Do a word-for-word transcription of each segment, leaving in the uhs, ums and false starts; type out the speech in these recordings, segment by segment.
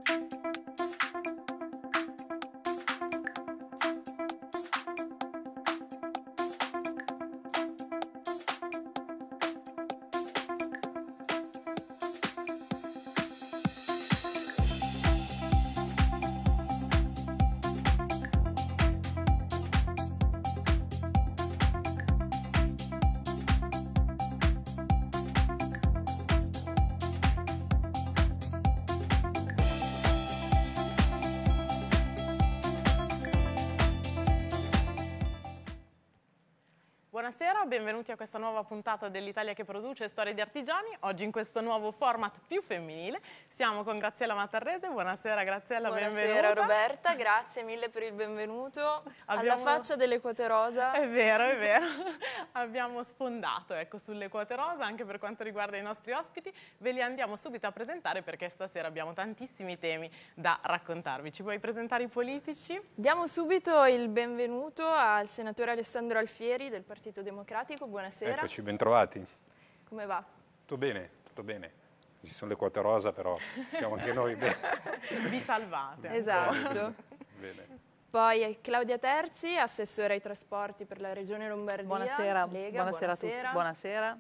Buonasera, benvenuti a questa nuova puntata dell'Italia che produce storie di artigiani. Oggi in questo nuovo format più femminile siamo con Graziella Mattarrese. Buonasera Graziella, Buonasera, benvenuta. Buonasera Roberta, grazie mille per il benvenuto. Abbiamo... Alla faccia delle quote rosa. È vero, è vero. Abbiamo sfondato ecco, sulle quote rosa anche per quanto riguarda i nostri ospiti. Ve li andiamo subito a presentare perché stasera abbiamo tantissimi temi da raccontarvi. Ci vuoi presentare i politici? Diamo subito il benvenuto al senatore Alessandro Alfieri del Partito Democratico. Buonasera. Eccoci, bentrovati. Come va? Tutto bene, tutto bene. Ci sono le quote rosa, però siamo anche noi bene. Vi salvate. Esatto. Bene. Poi Claudia Terzi, assessore ai trasporti per la Regione Lombardia. Buonasera, Lega. buonasera a Buonasera. tutti. Buonasera.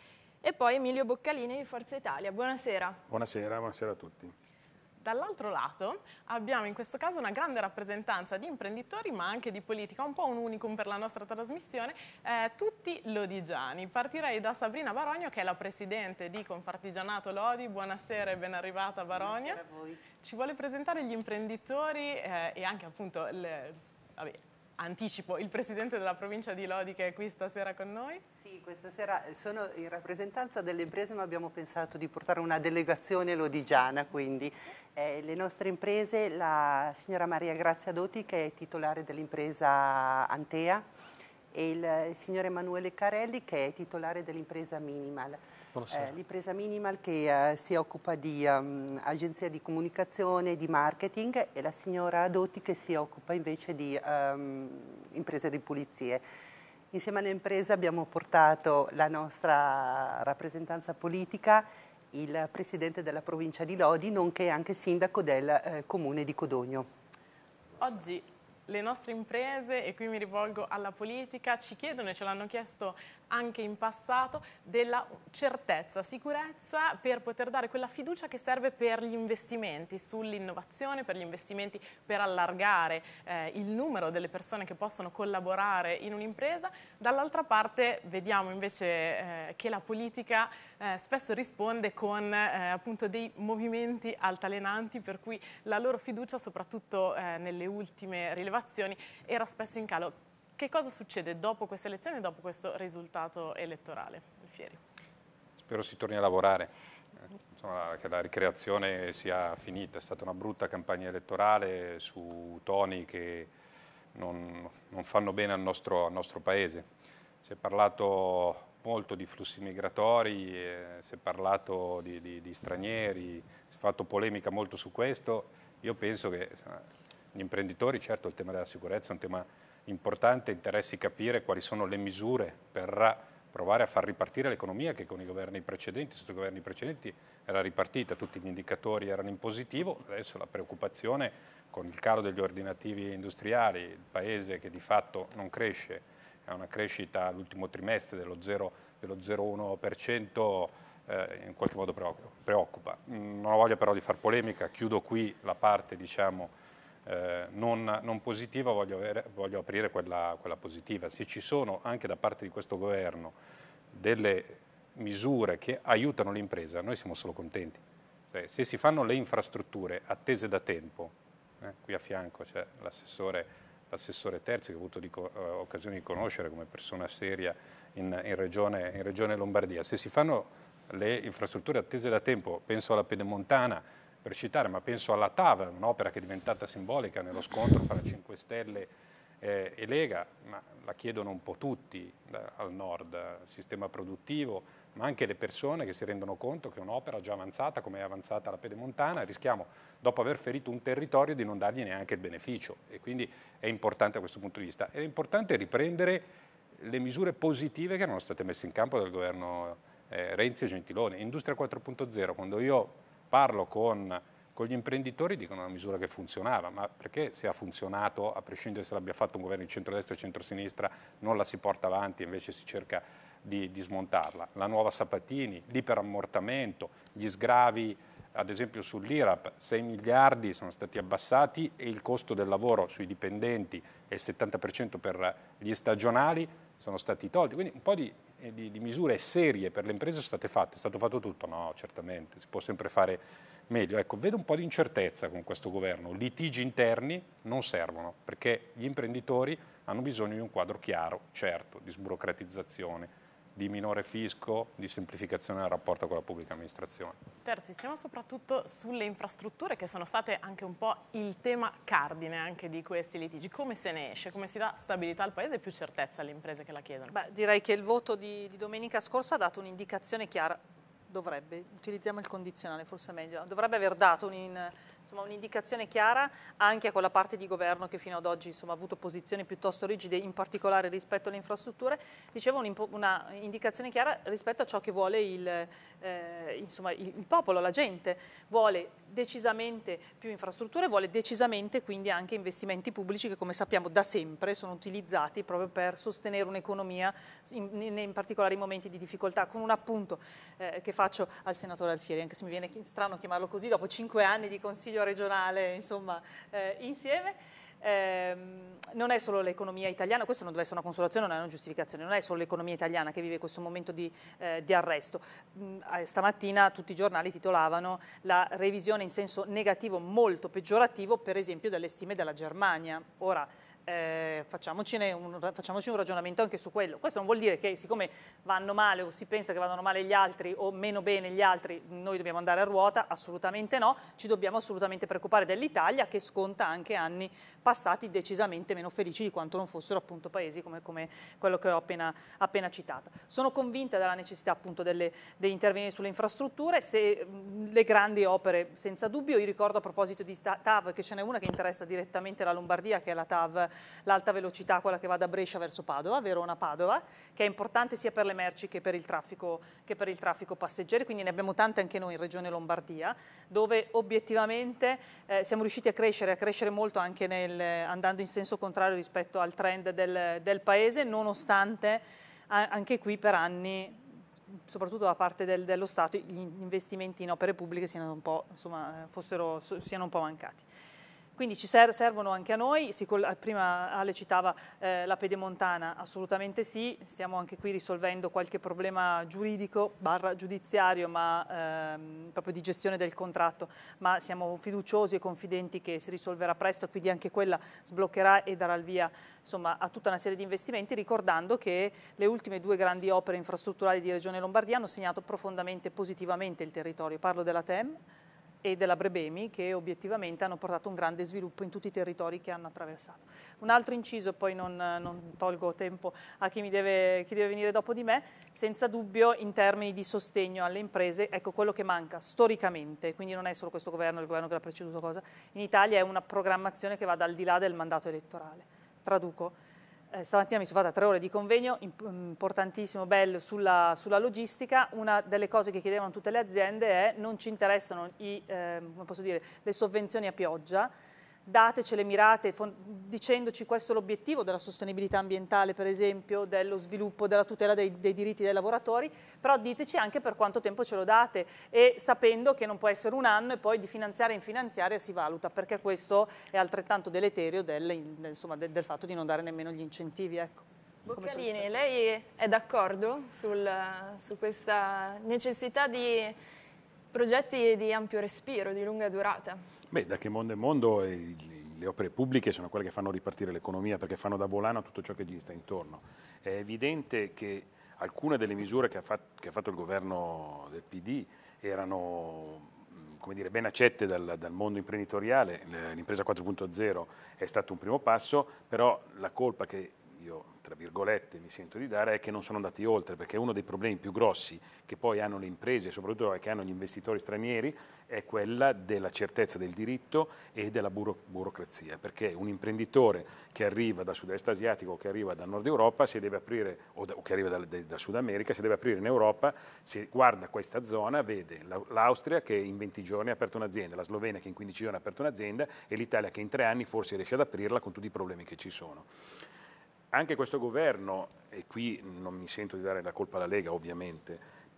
E poi Emilio Boccalini di Forza Italia. Buonasera. Buonasera, buonasera a tutti. Dall'altro lato abbiamo in questo caso una grande rappresentanza di imprenditori ma anche di politica, un po' un unicum per la nostra trasmissione, eh, tutti lodigiani. Partirei da Sabrina Barogno che è la presidente di Confartigianato Lodi. Buonasera e ben arrivata Barogna. Buonasera a voi. Ci vuole presentare gli imprenditori eh, e anche appunto, le, vabbè, anticipo, il presidente della provincia di Lodi che è qui stasera con noi. Sì, questa sera sono in rappresentanza delle imprese ma abbiamo pensato di portare una delegazione lodigiana, quindi eh, le nostre imprese, la signora Maria Grazia Dotti che è titolare dell'impresa Antea e il signor Emanuele Carelli che è titolare dell'impresa Minimal. Eh, l'impresa Minimal che eh, si occupa di um, agenzia di comunicazione, di marketing e la signora Dotti che si occupa invece di um, imprese di pulizie. Insieme all'impresa abbiamo portato la nostra rappresentanza politica, il presidente della provincia di Lodi, nonché anche sindaco del eh, comune di Codogno. Oggi le nostre imprese, e qui mi rivolgo alla politica, ci chiedono e ce l'hanno chiesto anche in passato della certezza, sicurezza per poter dare quella fiducia che serve per gli investimenti sull'innovazione, per gli investimenti per allargare eh, il numero delle persone che possono collaborare in un'impresa. Dall'altra parte vediamo invece eh, che la politica eh, spesso risponde con eh, appunto dei movimenti altalenanti per cui la loro fiducia, soprattutto eh, nelle ultime rilevazioni, era spesso in calo. Che cosa succede dopo queste elezioni e dopo questo risultato elettorale? Alfieri. Spero si torni a lavorare, eh, insomma, che la ricreazione sia finita. È stata una brutta campagna elettorale su toni che non, non fanno bene al nostro, al nostro Paese. Si è parlato molto di flussi migratori, eh, si è parlato di, di, di stranieri, si è fatto polemica molto su questo. Io penso che insomma, gli imprenditori, certo il tema della sicurezza è un tema importante, interessi capire quali sono le misure per provare a far ripartire l'economia che con i governi precedenti, sotto i governi precedenti era ripartita, tutti gli indicatori erano in positivo, adesso la preoccupazione con il calo degli ordinativi industriali, il paese che di fatto non cresce, ha una crescita all'ultimo trimestre dello zero virgola zero uno per cento, eh, in qualche modo preoccupa. Non ho voglia però di far polemica, chiudo qui la parte diciamo Eh, non, non positiva, voglio, avere, voglio aprire quella, quella positiva. Se ci sono anche da parte di questo governo delle misure che aiutano l'impresa, noi siamo solo contenti. Cioè, se si fanno le infrastrutture attese da tempo, eh, qui a fianco c'è l'assessore, l'assessore Terzi che ho avuto di, eh, occasione di conoscere come persona seria in, in, regione, in regione Lombardia, se si fanno le infrastrutture attese da tempo, penso alla Pedemontana, per citare, ma penso alla TAV, un'opera che è diventata simbolica nello scontro fra cinque Stelle eh, e Lega, ma la chiedono un po' tutti da, al nord, il sistema produttivo, ma anche le persone che si rendono conto che un'opera già avanzata, come è avanzata la Pedemontana, rischiamo, dopo aver ferito un territorio, di non dargli neanche il beneficio. E quindi è importante da questo punto di vista. È importante riprendere le misure positive che erano state messe in campo dal governo eh, Renzi e Gentiloni. Industria quattro punto zero, quando io parlo con Con gli imprenditori dicono una misura che funzionava, ma perché se ha funzionato, a prescindere se l'abbia fatto un governo di centrodestra o centrosinistra, non la si porta avanti, invece si cerca di, di smontarla? La nuova Sabatini, l'iperammortamento, gli sgravi ad esempio sull'I R A P, sei miliardi sono stati abbassati e il costo del lavoro sui dipendenti e il settanta per cento per gli stagionali sono stati tolti, quindi un po' di, di, di misure serie per le imprese sono state fatte. È stato fatto tutto? No, certamente, si può sempre fare meglio. Ecco, vedo un po' di incertezza con questo governo, litigi interni non servono perché gli imprenditori hanno bisogno di un quadro chiaro, certo, di sburocratizzazione, di minore fisco, di semplificazione del rapporto con la pubblica amministrazione. Terzi, stiamo soprattutto sulle infrastrutture che sono state anche un po' il tema cardine anche di questi litigi. Come se ne esce? Come si dà stabilità al Paese e più certezza alle imprese che la chiedono? Beh, direi che il voto di, di domenica scorsa ha dato un'indicazione chiara. Dovrebbe, utilizziamo il condizionale, forse è meglio, dovrebbe aver dato un, insomma, un'indicazione chiara anche a quella parte di governo che fino ad oggi insomma, ha avuto posizioni piuttosto rigide, in particolare rispetto alle infrastrutture. Dicevo una indicazione chiara rispetto a ciò che vuole il, eh, insomma, il, il popolo, la gente. Vuole decisamente più infrastrutture, vuole decisamente quindi anche investimenti pubblici che, come sappiamo, da sempre sono utilizzati proprio per sostenere un'economia, in, in, in particolare in momenti di difficoltà. Con un appunto eh, che faccio al senatore Alfieri, anche se mi viene strano chiamarlo così, dopo cinque anni di consiglio regionale, insomma, eh, insieme. Eh, non è solo l'economia italiana, questo non deve essere una consolazione, non è una giustificazione, non è solo l'economia italiana che vive questo momento di, eh, di arresto. Mm, stamattina tutti i giornali titolavano la revisione in senso negativo molto peggiorativo, per esempio, delle stime della Germania. Ora, Eh, facciamocene un, facciamoci un ragionamento anche su quello. Questo non vuol dire che siccome vanno male o si pensa che vadano male gli altri o meno bene gli altri noi dobbiamo andare a ruota, assolutamente no. Ci dobbiamo assolutamente preoccupare dell'Italia, che sconta anche anni passati decisamente meno felici di quanto non fossero appunto paesi come, come quello che ho appena, appena citato. Sono convinta della necessità appunto delle, di intervenire sulle infrastrutture, se, mh, le grandi opere senza dubbio. Io ricordo a proposito di T A V che ce n'è una che interessa direttamente la Lombardia, che è la T A V l'alta velocità, quella che va da Brescia verso Padova, Verona-Padova, che è importante sia per le merci che per il traffico, che per il traffico passeggeri, quindi ne abbiamo tante anche noi in Regione Lombardia, dove obiettivamente eh, siamo riusciti a crescere, a crescere molto anche nel, andando in senso contrario rispetto al trend del, del Paese, nonostante a, anche qui per anni, soprattutto da parte del, dello Stato, gli investimenti in opere pubbliche siano un po', insomma, fossero, siano un po' mancati. Quindi ci servono anche a noi, prima Ale citava eh, la Pedemontana, assolutamente sì, stiamo anche qui risolvendo qualche problema giuridico barra giudiziario, ma ehm, proprio di gestione del contratto, ma siamo fiduciosi e confidenti che si risolverà presto e quindi anche quella sbloccherà e darà il via insomma, a tutta una serie di investimenti, ricordando che le ultime due grandi opere infrastrutturali di Regione Lombardia hanno segnato profondamente positivamente il territorio, parlo della T E M e della Brebemi, che obiettivamente hanno portato un grande sviluppo in tutti i territori che hanno attraversato. Un altro inciso, poi non, non tolgo tempo a chi, mi deve, chi deve venire dopo di me, senza dubbio in termini di sostegno alle imprese, ecco quello che manca storicamente, quindi non è solo questo governo, il governo che l'ha preceduto, cosa, in Italia è una programmazione che vada al di là del mandato elettorale. Traduco. Eh, stamattina mi sono fatta tre ore di convegno, importantissimo, bello, sulla, sulla logistica. Una delle cose che chiedevano tutte le aziende è: non ci interessano i, eh, come posso dire, le sovvenzioni a pioggia, datecele mirate, dicendoci questo è l'obiettivo della sostenibilità ambientale, per esempio, dello sviluppo, della tutela dei, dei diritti dei lavoratori, però diteci anche per quanto tempo ce lo date, e sapendo che non può essere un anno e poi di finanziaria in finanziaria si valuta, perché questo è altrettanto deleterio del, insomma, del, del fatto di non dare nemmeno gli incentivi. Ecco. Boccalini, lei è d'accordo sul, su questa necessità di progetti di ampio respiro, di lunga durata? Beh, da che mondo è mondo, eh, le opere pubbliche sono quelle che fanno ripartire l'economia, perché fanno da volano a tutto ciò che gli sta intorno. È evidente che alcune delle misure che ha, fatto, che ha fatto il governo del P D erano, come dire, ben accette dal, dal mondo imprenditoriale. L'impresa quattro punto zero è stato un primo passo, però la colpa che io tra virgolette mi sento di dare, è che non sono andati oltre, perché uno dei problemi più grossi che poi hanno le imprese, soprattutto che hanno gli investitori stranieri, è quella della certezza del diritto e della buro burocrazia, perché un imprenditore che arriva dal sud-est asiatico o che arriva dal nord Europa si deve aprire, o, da, o che arriva dal, dal Sud America, si deve aprire in Europa, si guarda questa zona, vede l'Austria che in venti giorni ha aperto un'azienda, la Slovenia che in quindici giorni ha aperto un'azienda e l'Italia che in tre anni forse riesce ad aprirla con tutti i problemi che ci sono. Anche questo governo, e qui non mi sento di dare la colpa alla Lega ovviamente,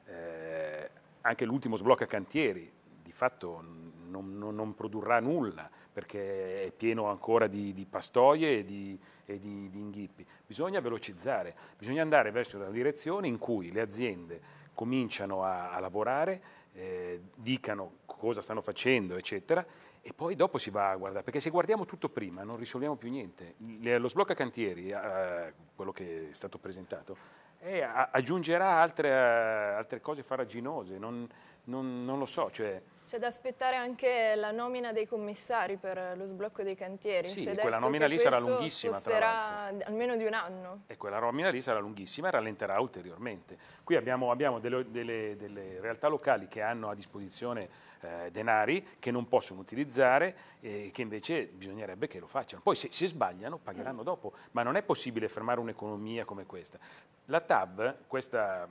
eh, anche l'ultimo sblocca cantieri di fatto non, non, non produrrà nulla perché è pieno ancora di, di pastoie e, di, e di, di inghippi. Bisogna velocizzare, bisogna andare verso una direzione in cui le aziende cominciano a, a lavorare, eh, dicano cosa stanno facendo, eccetera, e poi dopo si va a guardare, perché se guardiamo tutto prima non risolviamo più niente. Lo sblocca cantieri, eh, quello che è stato presentato, eh, aggiungerà altre, uh, altre cose farraginose, non, non, non lo so. Cioè... C'è da aspettare anche la nomina dei commissari per lo sblocco dei cantieri. Sì, si è quella detto nomina che lì sarà questo lunghissima, tra sposterà almeno di un anno. E quella nomina lì sarà lunghissima e rallenterà ulteriormente. Qui abbiamo, abbiamo delle, delle, delle realtà locali che hanno a disposizione eh, denari che non possono utilizzare e che invece bisognerebbe che lo facciano. Poi se, se sbagliano pagheranno dopo, ma non è possibile fermare un'economia come questa. La T A B, questa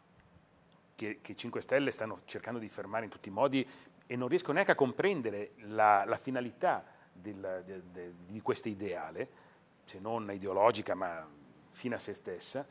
che, che cinque Stelle stanno cercando di fermare in tutti i modi e non riescono neanche a comprendere la, la finalità del, de, de, di questo ideale, se non ideologica ma fine a se stessa,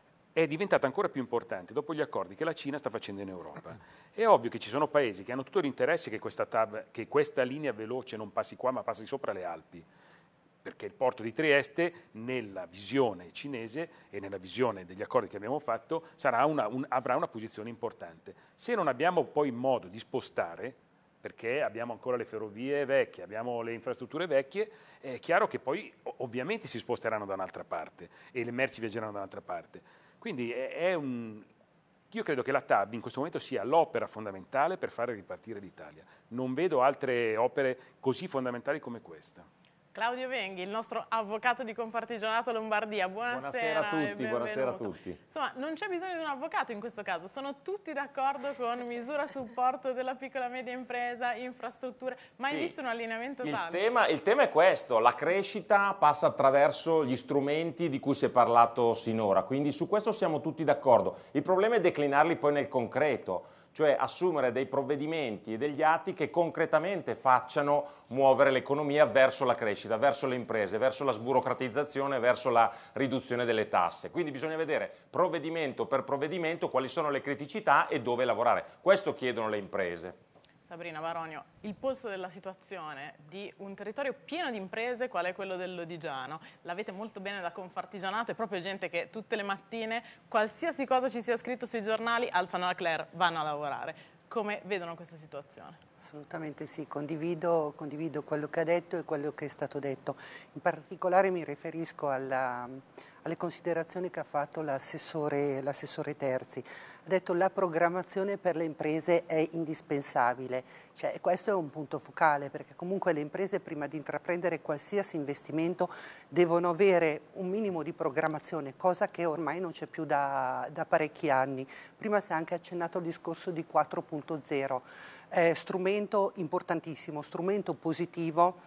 è diventata ancora più importante dopo gli accordi che la Cina sta facendo in Europa. È ovvio che ci sono paesi che hanno tutto l'interesse che questa, T A B, che questa linea veloce non passi qua ma passi sopra le Alpi, perché il porto di Trieste, nella visione cinese e nella visione degli accordi che abbiamo fatto, sarà una, un, avrà una posizione importante. Se non abbiamo poi modo di spostare, perché abbiamo ancora le ferrovie vecchie, abbiamo le infrastrutture vecchie, è chiaro che poi ovviamente si sposteranno da un'altra parte e le merci viaggeranno da un'altra parte. Quindi è, è un... Io credo che la T A B in questo momento sia l'opera fondamentale per fare ripartire l'Italia. Non vedo altre opere così fondamentali come questa. Claudio Venghi, il nostro avvocato di Confartigianato Lombardia, buonasera. Buonasera a tutti, buonasera a tutti. Insomma, non c'è bisogno di un avvocato in questo caso, sono tutti d'accordo con misura a supporto della piccola e media impresa, infrastrutture, mai Sì. visto un allineamento Il tale? tema, il tema è questo, la crescita passa attraverso gli strumenti di cui si è parlato sinora, quindi su questo siamo tutti d'accordo. Il problema è declinarli poi nel concreto, cioè assumere dei provvedimenti e degli atti che concretamente facciano muovere l'economia verso la crescita, verso le imprese, verso la sburocratizzazione, verso la riduzione delle tasse. Quindi bisogna vedere provvedimento per provvedimento quali sono le criticità e dove lavorare. Questo chiedono le imprese. Sabrina Baronio, il polso della situazione di un territorio pieno di imprese qual è quello del Lodigiano. L'avete molto bene da Confartigianato, è proprio gente che tutte le mattine, qualsiasi cosa ci sia scritto sui giornali, alzano la clair, vanno a lavorare. Come vedono questa situazione? Assolutamente sì, condivido, condivido quello che ha detto e quello che è stato detto. In particolare mi riferisco alla, alle considerazioni che ha fatto l'assessore, l'assessore Terzi. Ha detto che la programmazione per le imprese è indispensabile, cioè, questo è un punto focale perché comunque le imprese prima di intraprendere qualsiasi investimento devono avere un minimo di programmazione, cosa che ormai non c'è più da, da parecchi anni. Prima si è anche accennato al discorso di quattro punto zero, eh, strumento importantissimo, strumento positivo.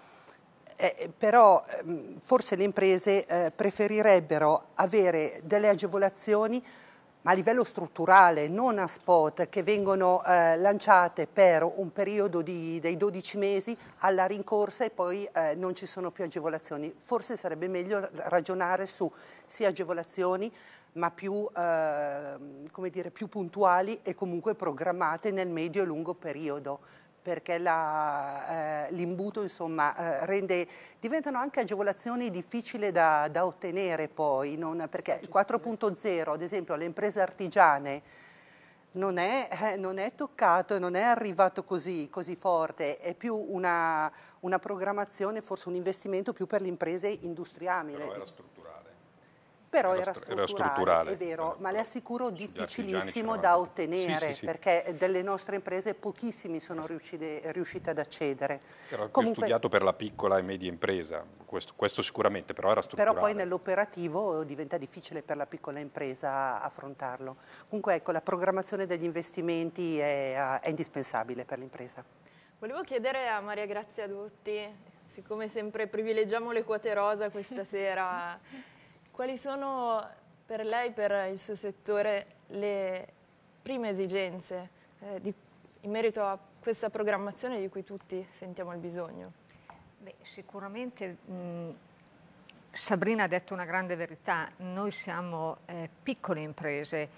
Eh, però ehm, forse le imprese eh, preferirebbero avere delle agevolazioni ma a livello strutturale, non a spot che vengono eh, lanciate per un periodo di, dei dodici mesi alla rincorsa e poi eh, non ci sono più agevolazioni. Forse sarebbe meglio ragionare su sì agevolazioni ma più, eh, come dire, più puntuali e comunque programmate nel medio e lungo periodo, perché eh, l'imbuto insomma eh, rende, diventano anche agevolazioni difficili da, da ottenere poi, non, perché il quattro punto zero ad esempio alle imprese artigiane non è, eh, non è toccato, non è arrivato così, così forte, è più una, una programmazione, forse un investimento più per le imprese industriali. Però era strutturale. Però Era era stru- strutturale, era strutturale, è vero, però- ma le assicuro sugli difficilissimo artigiani da c'eravamo- ottenere, Sì, sì, sì. perché delle nostre imprese pochissimi sono riusciti, riusciti ad accedere. Era più Comunque, studiato per la piccola e media impresa, questo, questo sicuramente, però era strutturale. però poi nell'operativo diventa difficile per la piccola impresa affrontarlo. Comunque ecco, la programmazione degli investimenti è, è indispensabile per l'impresa. Volevo chiedere a Maria Grazia Dotti, siccome sempre privilegiamo le quote rosa questa sera, quali sono per lei, per il suo settore, le prime esigenze eh, di, in merito a questa programmazione di cui tutti sentiamo il bisogno? Beh, sicuramente mh, Sabrina ha detto una grande verità, noi siamo eh, piccole imprese,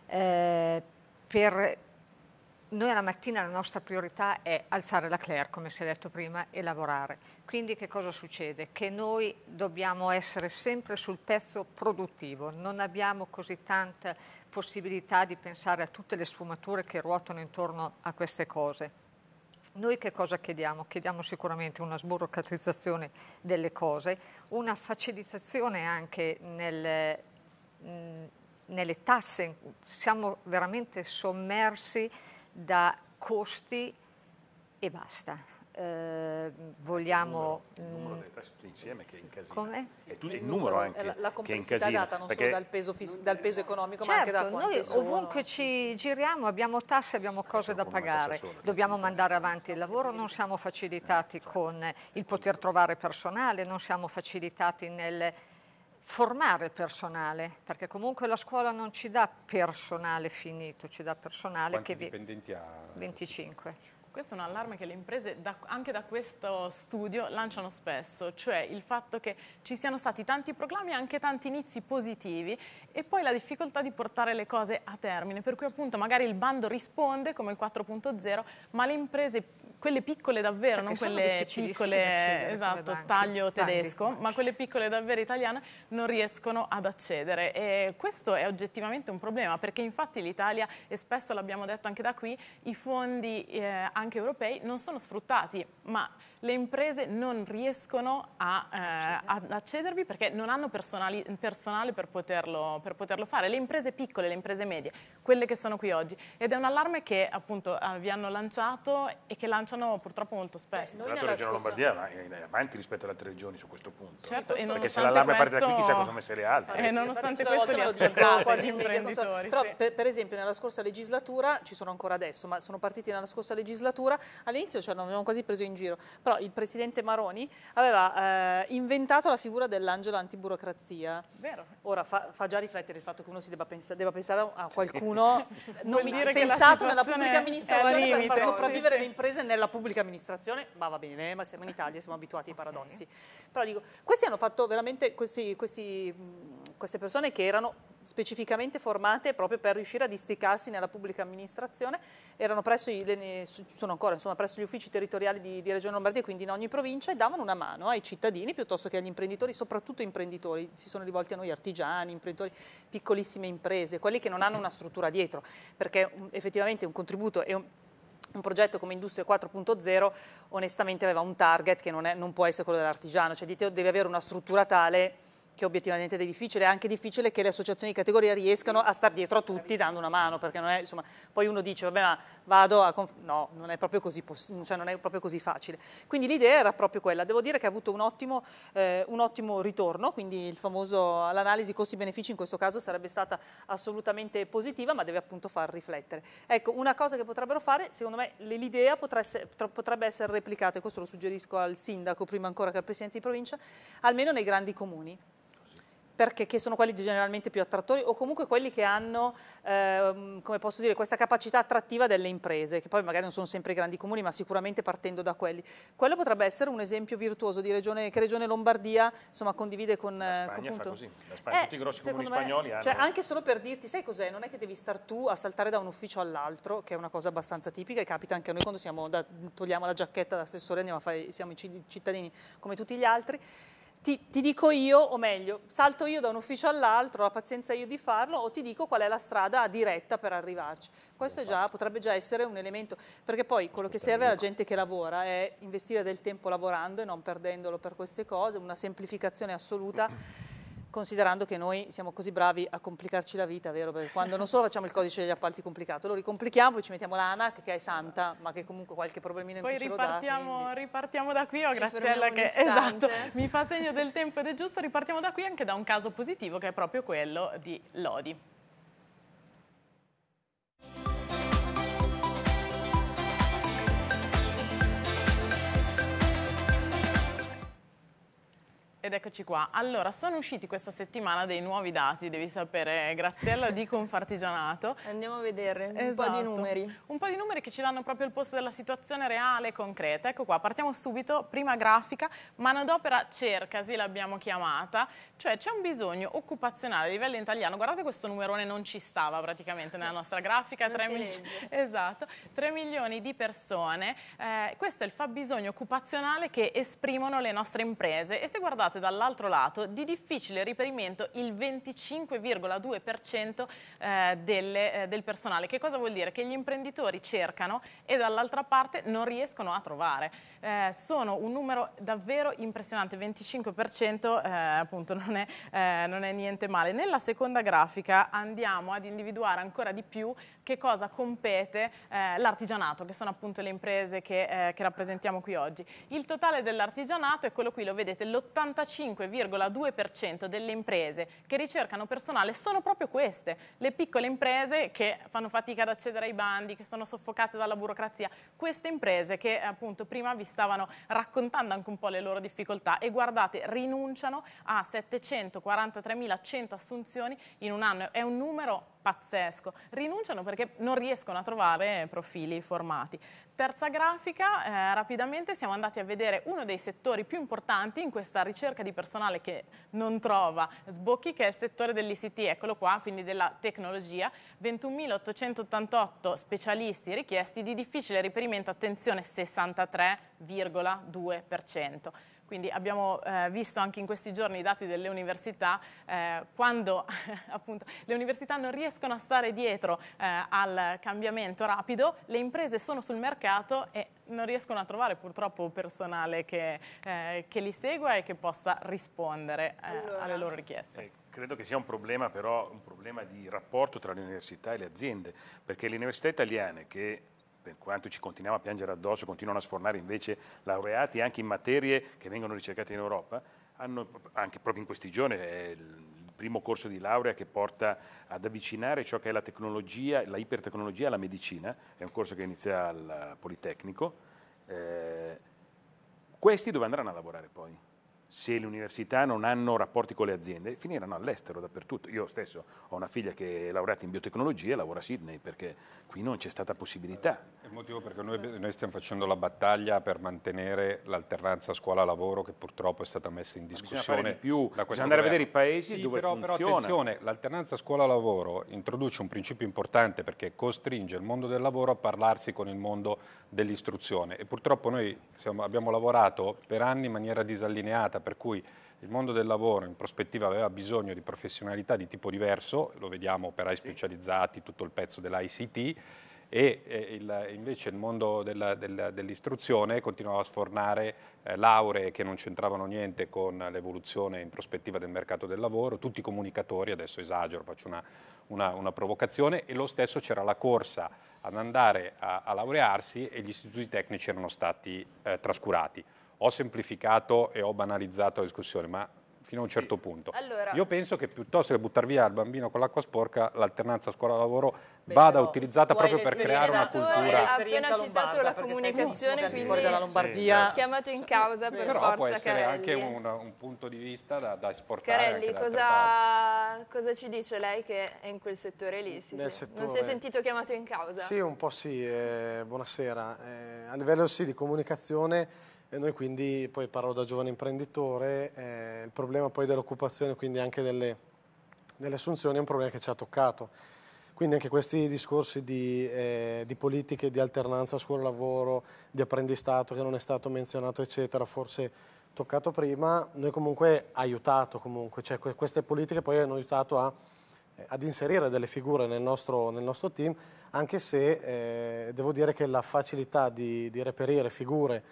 eh, per noi alla mattina la nostra priorità è alzare la clair, come si è detto prima, e lavorare. Quindi che cosa succede? Che noi dobbiamo essere sempre sul pezzo produttivo, non abbiamo così tanta possibilità di pensare a tutte le sfumature che ruotano intorno a queste cose. Noi che cosa chiediamo? Chiediamo sicuramente una sburocratizzazione delle cose, una facilitazione anche nel, mh, nelle tasse. Siamo veramente sommersi da costi e basta. Eh, vogliamo... Il numero delle tasse tutte insieme che incasina. Come? E tu, il, il numero anche la, la che complessità incasina. data non perché solo dal peso, fis- dal peso economico, ma anche da Certo, quante noi sono. ovunque ci giriamo abbiamo tasse, abbiamo cose da come una pagare, tassa sola, dobbiamo tassa mandare avanti il lavoro, non siamo facilitati con il poter trovare personale, non siamo facilitati nel formare personale, perché comunque la scuola non ci dà personale finito, ci dà personale Quanti che vi... dipendenti ha? venticinque. Questo è un allarme che le imprese, da, anche da questo studio, lanciano spesso, cioè il fatto che ci siano stati tanti proclami e anche tanti inizi positivi e poi la difficoltà di portare le cose a termine, per cui appunto magari il bando risponde come il quattro punto zero, ma le imprese, quelle piccole davvero, Perché non sono quelle difficilissime da piccole, accedere come esatto, banche, taglio banche. tedesco, ma quelle piccole davvero italiane non riescono ad accedere e questo è oggettivamente un problema perché infatti l'Italia, e spesso l'abbiamo detto anche da qui, i fondi eh, anche europei non sono sfruttati, ma le imprese non riescono a, eh, ad accedervi perché non hanno personali, personale per poterlo, per poterlo fare. Le imprese piccole, le imprese medie, quelle che sono qui oggi. Ed è un allarme che appunto eh, vi hanno lanciato e che lanciano purtroppo molto spesso. Tra l'altro la Regione Lombardia va avanti rispetto alle altre regioni su questo punto. Certo, e perché se nonostante l'allarme parte questo, da qui chissà cosa sono messe le altre. E nonostante Tutte le questo li volte me lo dico ascoltate, quasi gli in media console. imprenditori. Però sì. per, per esempio nella scorsa legislatura, ci sono ancora adesso, ma sono partiti nella scorsa legislatura, all'inizio ci avevamo quasi preso in giro, però il presidente Maroni aveva eh, inventato la figura dell'angelo antiburocrazia. Vero. Ora fa, fa già riflettere il fatto che uno si debba, pensa, debba pensare a qualcuno Vuol non dire che la pensato nella situazione pubblica è amministrazione al per limite, far sì, sopravvivere sì. le imprese nella pubblica amministrazione, ma va bene, ma siamo in Italia, siamo abituati ai paradossi. Però dico, questi hanno fatto veramente, questi, questi, queste persone che erano specificamente formate proprio per riuscire a disticarsi nella pubblica amministrazione, erano presso i, le, sono ancora insomma, presso gli uffici territoriali di, di Regione Lombardia, quindi in ogni provincia, e davano una mano ai cittadini piuttosto che agli imprenditori, soprattutto imprenditori, si sono rivolti a noi artigiani, imprenditori, piccolissime imprese, quelli che non hanno una struttura dietro, perché um, effettivamente un contributo è un Un progetto come Industria quattro punto zero onestamente aveva un target che non, è, non può essere quello dell'artigiano, cioè deve avere una struttura tale che obiettivamente è difficile, è anche difficile che le associazioni di categoria riescano a star dietro a tutti dando una mano, perché non è, insomma, poi uno dice vabbè ma vado a, conf- no, non è proprio così, poss- cioè non è proprio così facile. Quindi l'idea era proprio quella, devo dire che ha avuto un ottimo, eh, un ottimo ritorno, quindi il famoso, l'analisi costi-benefici in questo caso sarebbe stata assolutamente positiva, ma deve appunto far riflettere. Ecco, una cosa che potrebbero fare, secondo me l'idea potrebbe essere replicata, e questo lo suggerisco al sindaco prima ancora che al presidente di provincia, almeno nei grandi comuni, perché che sono quelli generalmente più attrattori o comunque quelli che hanno, ehm, come posso dire, questa capacità attrattiva delle imprese, che poi magari non sono sempre i grandi comuni, ma sicuramente partendo da quelli. Quello potrebbe essere un esempio virtuoso di regione, che Regione Lombardia insomma, condivide con... La Spagna con, fa appunto, così, la Spagna, eh, tutti i grossi comuni me, spagnoli hanno... Cioè anche solo per dirti, sai cos'è? Non è che devi star tu a saltare da un ufficio all'altro, che è una cosa abbastanza tipica e capita anche a noi quando siamo da, togliamo la giacchetta da assessore, andiamo a fare, siamo i cittadini come tutti gli altri. Ti, ti dico io, o meglio, salto io da un ufficio all'altro, ho la pazienza io di farlo, o ti dico qual è la strada diretta per arrivarci. Questo è già, potrebbe già essere un elemento, perché poi quello che serve alla gente che lavora è investire del tempo lavorando e non perdendolo per queste cose, una semplificazione assoluta. considerando che noi siamo così bravi a complicarci la vita, vero? Perché quando non solo facciamo il codice degli appalti complicato, lo ricomplichiamo, poi ci mettiamo l'ANAC che è santa, ma che comunque qualche problemino in poi più ce lo dà. ripartiamo, quindi... ripartiamo da qui, oh, Ci Graziella fermiamo che un esatto, istante. mi fa segno del tempo ed è giusto, ripartiamo da qui anche da un caso positivo che è proprio quello di Lodi. Ed eccoci qua. Allora, sono usciti questa settimana dei nuovi dati, devi sapere, Graziella, di Confartigianato. Andiamo a vedere un Esatto. po' di numeri. Un po' di numeri che ci danno proprio il posto della situazione reale e concreta. Ecco qua, partiamo subito, prima grafica, manodopera cercasi l'abbiamo chiamata, cioè c'è un bisogno occupazionale a livello italiano. Guardate, questo numerone non ci stava praticamente nella nostra grafica, Non tre si mil- legge. esatto, tre milioni di persone. Eh, questo è il fabbisogno occupazionale che esprimono le nostre imprese e se guardate dall'altro lato, di difficile riperimento il venticinque virgola due per cento eh, delle, eh, del personale. Che cosa vuol dire? Che gli imprenditori cercano e dall'altra parte non riescono a trovare. Eh, sono un numero davvero impressionante, venticinque per cento eh, appunto non è, eh, non è niente male. Nella seconda grafica andiamo ad individuare ancora di più che cosa compete eh, l'artigianato, che sono appunto le imprese che, eh, che rappresentiamo qui oggi. Il totale dell'artigianato è quello qui, lo vedete, l'ottantacinque virgola due per cento delle imprese che ricercano personale sono proprio queste, le piccole imprese che fanno fatica ad accedere ai bandi, che sono soffocate dalla burocrazia, queste imprese che appunto prima vi stavano raccontando anche un po' le loro difficoltà e guardate, rinunciano a settecentoquarantatremilacento assunzioni in un anno, è un numero pazzesco, rinunciano perché non riescono a trovare profili formati. Terza grafica, eh, rapidamente siamo andati a vedere uno dei settori più importanti in questa ricerca di personale che non trova sbocchi, che è il settore dell'I C T, eccolo qua, quindi della tecnologia, ventunomilaottocentottantotto specialisti richiesti di difficile riperimento, attenzione, sessantatré virgola due per cento. Quindi abbiamo eh, visto anche in questi giorni i dati delle università, eh, quando appunto le università non riescono a stare dietro eh, al cambiamento rapido, le imprese sono sul mercato e non riescono a trovare purtroppo personale che, eh, che li segua e che possa rispondere eh, Allora. alle loro richieste. Eh, credo che sia un problema però, un problema di rapporto tra le università e le aziende, perché le università italiane che per quanto ci continuiamo a piangere addosso, continuano a sfornare invece laureati anche in materie che vengono ricercate in Europa, hanno anche proprio in questi giorni è il primo corso di laurea che porta ad avvicinare ciò che è la tecnologia, la ipertecnologia alla medicina, è un corso che inizia al Politecnico. Eh, questi dove andranno a lavorare poi? Se le università non hanno rapporti con le aziende, finiranno all'estero dappertutto. Io stesso ho una figlia che è laureata in biotecnologia e lavora a Sydney perché qui non c'è stata possibilità. È il motivo perché noi, noi stiamo facendo la battaglia per mantenere l'alternanza scuola-lavoro che purtroppo è stata messa in discussione. Bisogna fare di più, da bisogna andare governo. a vedere i paesi sì, dove però, funziona. Però attenzione, l'alternanza scuola-lavoro introduce un principio importante perché costringe il mondo del lavoro a parlarsi con il mondo dell'istruzione e purtroppo noi siamo, abbiamo lavorato per anni in maniera disallineata, per cui il mondo del lavoro in prospettiva aveva bisogno di professionalità di tipo diverso, lo vediamo operai specializzati, tutto il pezzo dell'I C T, e eh, il, invece il mondo della, della, dell'istruzione continuava a sfornare eh, lauree che non c'entravano niente con l'evoluzione in prospettiva del mercato del lavoro, tutti comunicatori, adesso esagero, faccio una, una, una provocazione, e lo stesso c'era la corsa ad andare a, a laurearsi e gli istituti tecnici erano stati eh, trascurati. Ho semplificato e ho banalizzato la discussione, ma fino a un certo sì. punto. Allora, io penso che piuttosto che buttare via il bambino con l'acqua sporca, l'alternanza scuola-lavoro Beh, vada però, utilizzata proprio per creare una Tu cultura. hai appena citato la comunicazione, quindi fuori dalla Lombardia. sì, chiamato in causa sì, per però forza può essere Carelli. anche un, un punto di vista da, da esportare. Carelli, cosa, cosa ci dice lei che è in quel settore lì? Sì, Nel sì. settore... Non si è sentito chiamato in causa? Sì, un po' sì, eh, buonasera. Eh, a livello sì di comunicazione, e noi quindi, poi parlo da giovane imprenditore, eh, il problema poi dell'occupazione, quindi anche delle, delle assunzioni, è un problema che ci ha toccato. Quindi anche questi discorsi di, eh, di politiche di alternanza scuola-lavoro, di apprendistato che non è stato menzionato, eccetera, forse toccato prima, noi comunque ha aiutato comunque, cioè queste politiche poi hanno aiutato a, eh, ad inserire delle figure nel nostro, nel nostro team, anche se eh, devo dire che la facilità di, di reperire figure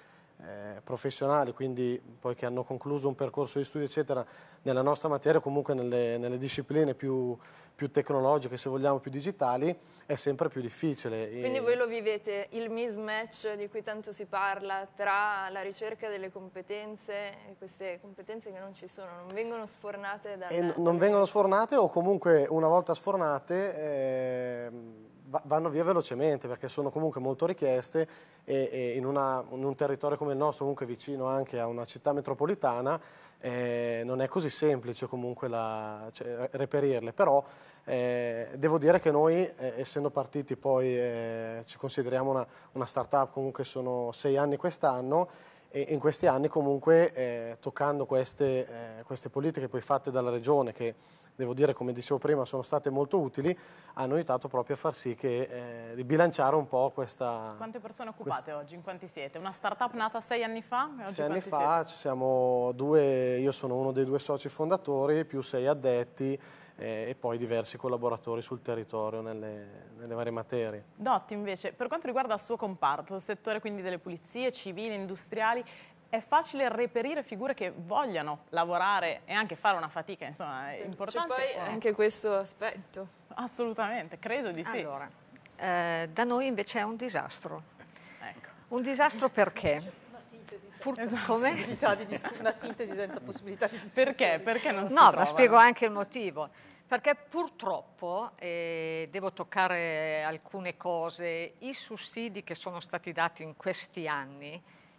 eh, professionali, quindi poi che hanno concluso un percorso di studio eccetera, nella nostra materia o comunque nelle, nelle discipline più, più tecnologiche, se vogliamo, più digitali, è sempre più difficile. Quindi voi lo vivete, il mismatch di cui tanto si parla tra la ricerca delle competenze e queste competenze che non ci sono, non vengono sfornate da... E non vengono sfornate o comunque una volta sfornate eh, vanno via velocemente perché sono comunque molto richieste e, e in, una, in un territorio come il nostro, comunque vicino anche a una città metropolitana, eh, non è così semplice comunque la, cioè, reperirle, però eh, devo dire che noi eh, essendo partiti poi eh, ci consideriamo una, una start-up, comunque sono sei anni quest'anno e in questi anni comunque eh, toccando queste, eh, queste politiche poi fatte dalla Regione che devo dire, come dicevo prima, sono state molto utili, hanno aiutato proprio a far sì che, eh, di bilanciare un po' questa... Quante persone occupate questa... oggi? In quanti siete? Una startup nata sei anni fa? E oggi sei anni fa siete? Ci siamo due, io sono uno dei due soci fondatori, più sei addetti eh, e poi diversi collaboratori sul territorio nelle, nelle varie materie. Dotti invece, per quanto riguarda il suo comparto, il settore quindi delle pulizie, civili, industriali, è facile reperire figure che vogliano lavorare e anche fare una fatica, insomma, è importante. C'è poi anche questo aspetto. Assolutamente, credo di sì. Allora, eh, da noi invece è un disastro. Ecco. Un disastro perché? Una sintesi senza, Pur- esatto. come? possibilità di discu- una sintesi senza possibilità di discussione. Perché? Perché non si No, trovano? ma spiego anche il motivo. Perché purtroppo, eh, devo toccare alcune cose, i sussidi che sono stati dati in questi anni,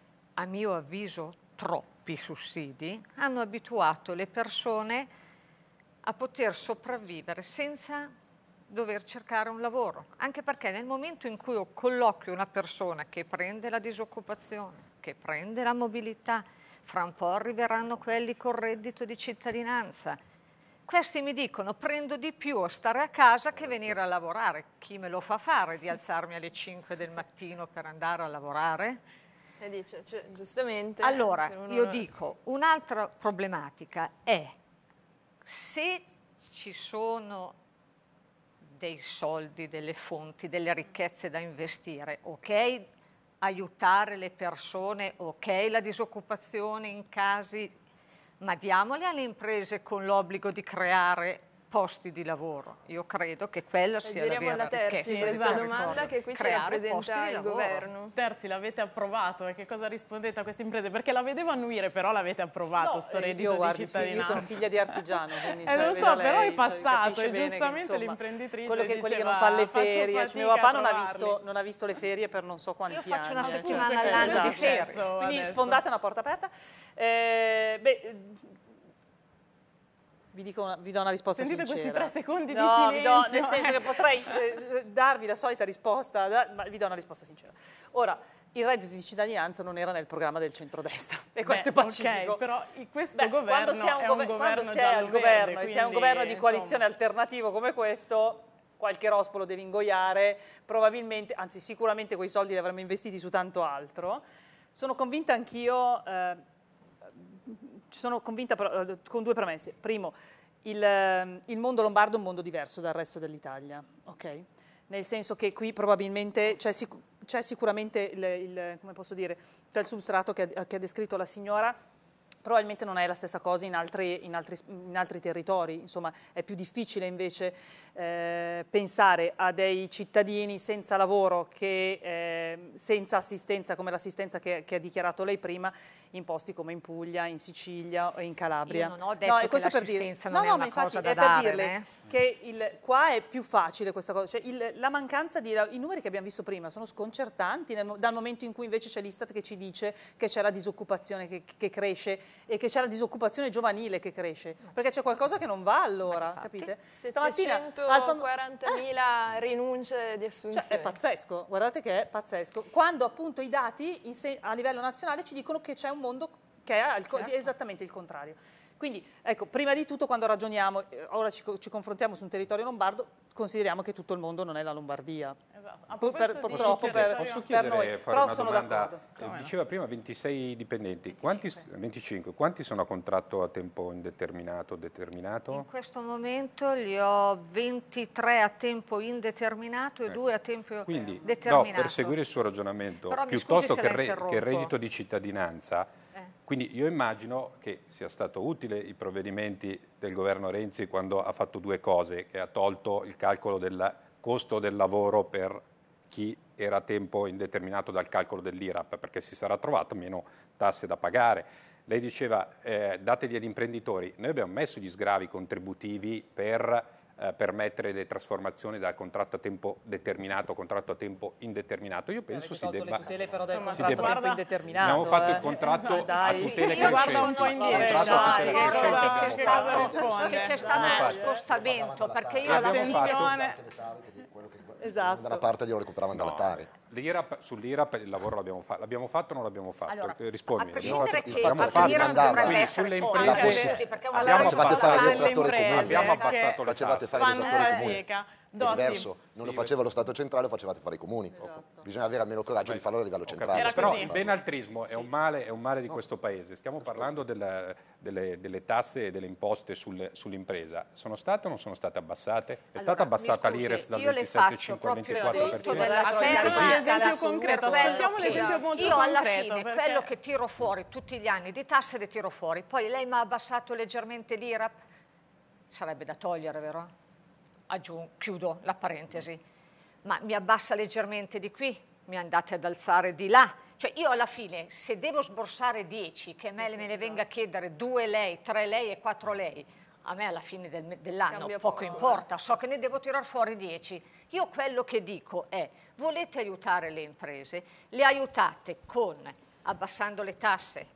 a mio avviso troppi sussidi, hanno abituato le persone a poter sopravvivere senza dover cercare un lavoro. Anche perché nel momento in cui io colloquio una persona che prende la disoccupazione, che prende la mobilità, fra un po' arriveranno quelli col reddito di cittadinanza. Questi mi dicono prendo di più a stare a casa che venire a lavorare. Chi me lo fa fare di alzarmi alle cinque del mattino per andare a lavorare? E dice, cioè, giustamente... Allora, uno... io dico, un'altra problematica è se ci sono dei soldi, delle fonti, delle ricchezze da investire, ok, aiutare le persone, ok, la disoccupazione in casi, ma diamole alle imprese con l'obbligo di creare posti di lavoro. Io credo che quella sia la Giriamo vera alla Terzi, ricchezza. Sì, questa esatto. domanda che qui ci Creare posti rappresenta di il lavoro. governo. Terzi, l'avete approvato e che cosa rispondete a queste imprese? Perché la vedevo annuire, però l'avete approvato, No, sto eh, reddito io, guardi, di cittadinanza. io sono figlia di artigiano, quindi Eh, cioè, lo so, veda però lei, è passato cioè, e bene giustamente che, insomma, l'imprenditrice quello che, quelli che non diceva, fanno le "Faccio ferie, cioè, mio fatica papà a non ha, trovarli". visto, non ha visto le ferie per non so quanti Io faccio anni. una eh, settimana cioè, all'anno esatto. di ferie. Quindi adesso. sfondate una porta aperta. Eh, beh, Vi, dico una, vi do una risposta Sentite sincera. questi tre secondi di no, vi do, silenzio. nel senso che potrei eh, darvi la solita risposta, da, ma vi do una risposta sincera. Ora, il reddito di cittadinanza non era nel programma del centrodestra e questo Beh, è pacifico. ok, però questo Beh, governo quando si è un, è gover- un governo quando si è al giallo-verde, governo e si è un quindi, governo di insomma. coalizione alternativo come questo, qualche rospo lo devi ingoiare, probabilmente, anzi sicuramente quei soldi li avremmo investiti su tanto altro. Sono convinta anch'io, eh, sono convinta però, con due premesse. Primo, Il, il mondo lombardo è un mondo diverso dal resto dell'Italia, ok? Nel senso che qui probabilmente c'è, sic- c'è sicuramente il, il, come posso dire, c'è il substrato che ha, che ha descritto la signora, probabilmente non è la stessa cosa in altri, in altri, in altri territori, insomma è più difficile invece eh, pensare a dei cittadini senza lavoro che eh, senza assistenza come l'assistenza che, che ha dichiarato lei prima in posti come in Puglia, in Sicilia o in Calabria. Io non ho detto no, che questo per l'assistenza dire, non no, è no, una ma cosa infatti da è dare, per dirle eh? che il, qua è più facile questa cosa, cioè il, la mancanza di, i numeri che abbiamo visto prima sono sconcertanti nel, dal momento in cui invece c'è l'Istat che ci dice che c'è la disoccupazione che, che cresce e che c'è la disoccupazione giovanile che cresce, perché c'è qualcosa che non va allora, capite? settecentoquarantamila rinunce di assunzioni. Cioè, è pazzesco, guardate che è pazzesco, quando appunto i dati in se, a livello nazionale ci dicono che c'è un mondo che è al, certo. esattamente il contrario. Quindi, ecco, prima di tutto quando ragioniamo, eh, ora ci, ci confrontiamo su un territorio lombardo, consideriamo che tutto il mondo non è la Lombardia. Esatto. Per, purtroppo per, Posso per chiedere, noi, fare però una sono domanda? d'accordo. Eh, Diceva prima ventisei dipendenti, quanti, venticinque, quanti sono a contratto a tempo indeterminato o determinato? In questo momento li ho ventitré a tempo indeterminato e due a tempo Quindi, determinato. no, per seguire il suo ragionamento, Però mi piuttosto scusi se che, la re- interrompo. che il reddito di cittadinanza, Eh. quindi io immagino che sia stato utile i provvedimenti del governo Renzi quando ha fatto due cose, che ha tolto il calcolo del costo del lavoro per chi era a tempo indeterminato dal calcolo dell'I R A P, perché si sarà trovato meno tasse da pagare. Lei diceva eh, dategli agli imprenditori, noi abbiamo messo gli sgravi contributivi per eh, permettere le trasformazioni dal contratto a tempo determinato a contratto a tempo indeterminato. Io penso Avete si tolto debba... le tutele però del si contratto debba- a tempo indeterminato. Abbiamo fatto eh. il contratto a Dai. tutele Io guarda un crescenti. po' indietro, Contratto a dai, tutele che crescenti cosa- abbiamo che fatto. cosa che risponde? c'è stato Dai. uno spostamento, perché io alla Abbiamo fine... fatto- Esatto. Da una parte glielo recuperavano dalle tare. L'I R A P, sull'I R A P il lavoro l'abbiamo fatto, l'abbiamo fatto o non l'abbiamo fatto? Allora, Eh, Rispondi. a prescindere l'abbiamo che il fatto l'abbiamo che fatto. l'I R A P non dovrebbe Quindi essere sulle poi, imprese perché- perché una abbiamo volta facevate fare abbassato, gli alle esatori comuni. imprese abbiamo che abbassato le Facevate tasse. fare gli esatori fanno comuni. fatica. È Dotti. diverso, non lo faceva lo Stato centrale, lo facevate fare i comuni. Bisogna avere almeno il coraggio di farlo a livello centrale. Era Però così. il benaltrismo è un male, è un male di questo paese. Stiamo parlando della- delle, delle tasse e delle imposte sul- sull'impresa. Sono state o non sono state abbassate? È Allora, stata abbassata mi scusi, l'I R E S dal io le ventisette faccio virgola cinque al proprio ventiquattro per conto cento? della Facciamo un serva esempio concreto, per quello ascoltiamo che- l'esempio molto io alla concreto, fine perché- quello che tiro fuori tutti gli anni di tasse le tiro fuori, poi lei mi ha abbassato leggermente l'I R A P, sarebbe da togliere, vero? Aggiungo, chiudo la parentesi, ma mi abbassa leggermente di qui, mi andate ad alzare di là. Cioè io alla fine, se devo sborsare dieci, che me, me ne venga a chiedere due lei, tre lei e quattro lei, a me alla fine del, dell'anno Cambia poco poco, importa, so che ne devo tirar fuori dieci. Io quello che dico è, volete aiutare le imprese, le aiutate con, abbassando le tasse,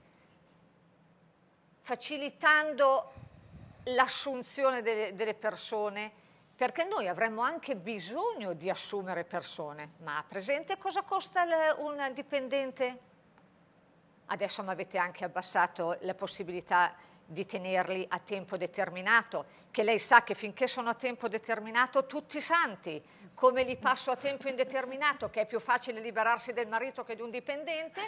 facilitando l'assunzione delle, delle persone, perché noi avremmo anche bisogno di assumere persone. Ma presente cosa costa il- un dipendente? Adesso mi avete anche abbassato la possibilità di tenerli a tempo determinato, che lei sa che finché sono a tempo determinato tutti santi, come li passo a tempo indeterminato, che è più facile liberarsi del marito che di un dipendente.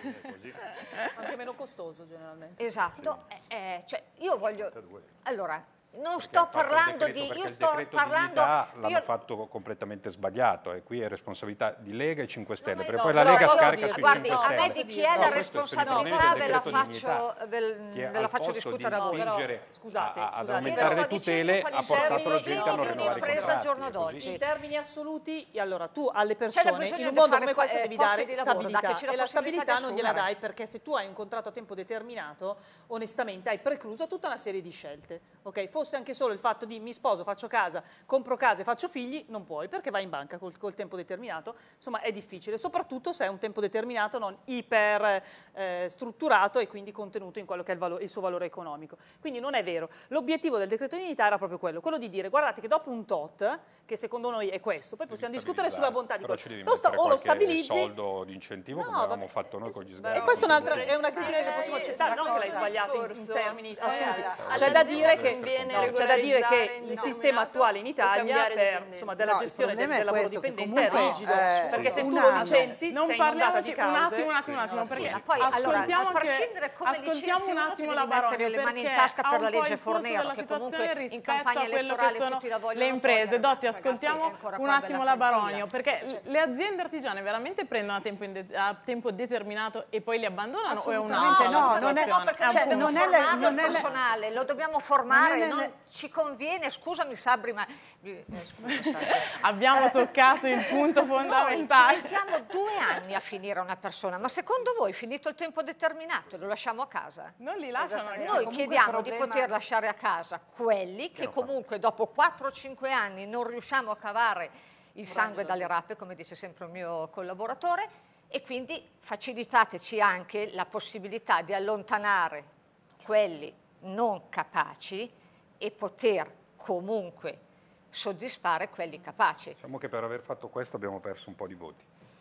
Anche meno costoso generalmente. Esatto, eh, eh, cioè io voglio... Allora, non Perché sto ha fatto il parlando decreto- di... perché Io il sto decreto parlando... dignità l'hanno io- fatto completamente sbagliato e qui è responsabilità di Lega e cinque Stelle, No, perché no, poi la no, Lega posso scarica dire- sui guardi, cinque a Stelle. me di chi è No, la questo è responsabilità semplicemente ve il la decreto faccio, dignità, ve, che ve al la faccio posto discutere di a voi. spingere Però, scusate, a- ad scusate. aumentare Io le sto dicendo tutele quali ha sono portato i la gente a non problemi di rinnovare i un'impresa contratti. giorno è così. d'oggi. In termini assoluti, e allora tu alle C'è persone bisogno in un di mondo fare come questo eh, devi posti dare di lavoro, stabilità dateci la e la possibilità stabilità di non gliela assumere. dai perché se tu hai un contratto a tempo determinato, onestamente hai precluso tutta una serie di scelte. Ok, fosse anche solo il fatto di mi sposo, faccio casa, compro casa e faccio figli, non puoi perché vai in banca col, col tempo determinato. Insomma, è difficile, soprattutto se è un tempo determinato non iper eh, strutturato e quindi contenuto in quello che è il, valo- il suo valore economico. Quindi non è vero. L'obiettivo del decreto dignità era proprio quello, quello di dire guardate che dopo un tot, che secondo noi è questo, poi possiamo discutere sulla bontà di Però quello, ci devi lo sta- mettere o lo qualche stabilizzi. soldo di incentivo No, come avevamo vabbè, fatto noi con gli E sgravi. questa è un'altra è una critica che Eh, possiamo eh, accettare, non che l'hai questo sbagliato in, in discorso, termini eh, assoluti. alla- C'è da dire che, conviene no, c'è da dire che regolarizzare il il sistema attuale in o Italia cambiare per, dipendente. insomma, della No, il gestione del, problema è del lavoro questo, che dipendente è comunque, rigido, eh, perché se tu una- lo licenzi Non sei inondata parliamoci di un cause. attimo, un attimo, un attimo, Sì, perché ma poi, allora, ascoltiamo a anche, prescindere come ascoltiamo licenzi un uno, attimo ti la devi mettere Baronio, le mani in perché tasca ha per un la po' legge il polso Fornero, della che situazione comunque in rispetto campagna a quello che elettorale sono tutti la vogliono le imprese. togliere. Dotti, Ragazzi, ascoltiamo è ancora un qua attimo bella la Baronio, tranquilla. perché le aziende artigiane veramente prendono a tempo, inde- a tempo determinato e poi li abbandonano o è una Assolutamente no, situazione? non è- No, perché È un cioè, punto. dobbiamo non è le- formare non il è le- personale, lo dobbiamo formare, non è non le- ci conviene, scusami Sabri, ma... eh, scusa, Sabri. Abbiamo toccato il punto Noi ci fondamentale. mettiamo due anni a finire una persona, ma secondo voi finito il tempo determinato lo lasciamo a casa? Non li lasciano Esattamente. andare. Noi comunque chiediamo il problema- di poter lasciare a casa quelli che comunque dopo quattro o cinque anni non riusciamo a cavare il sangue dalle rape, come dice sempre un mio collaboratore, e quindi facilitateci anche la possibilità di allontanare quelli non capaci e poter comunque soddisfare quelli capaci. Diciamo che per aver fatto questo abbiamo perso un po' di voti.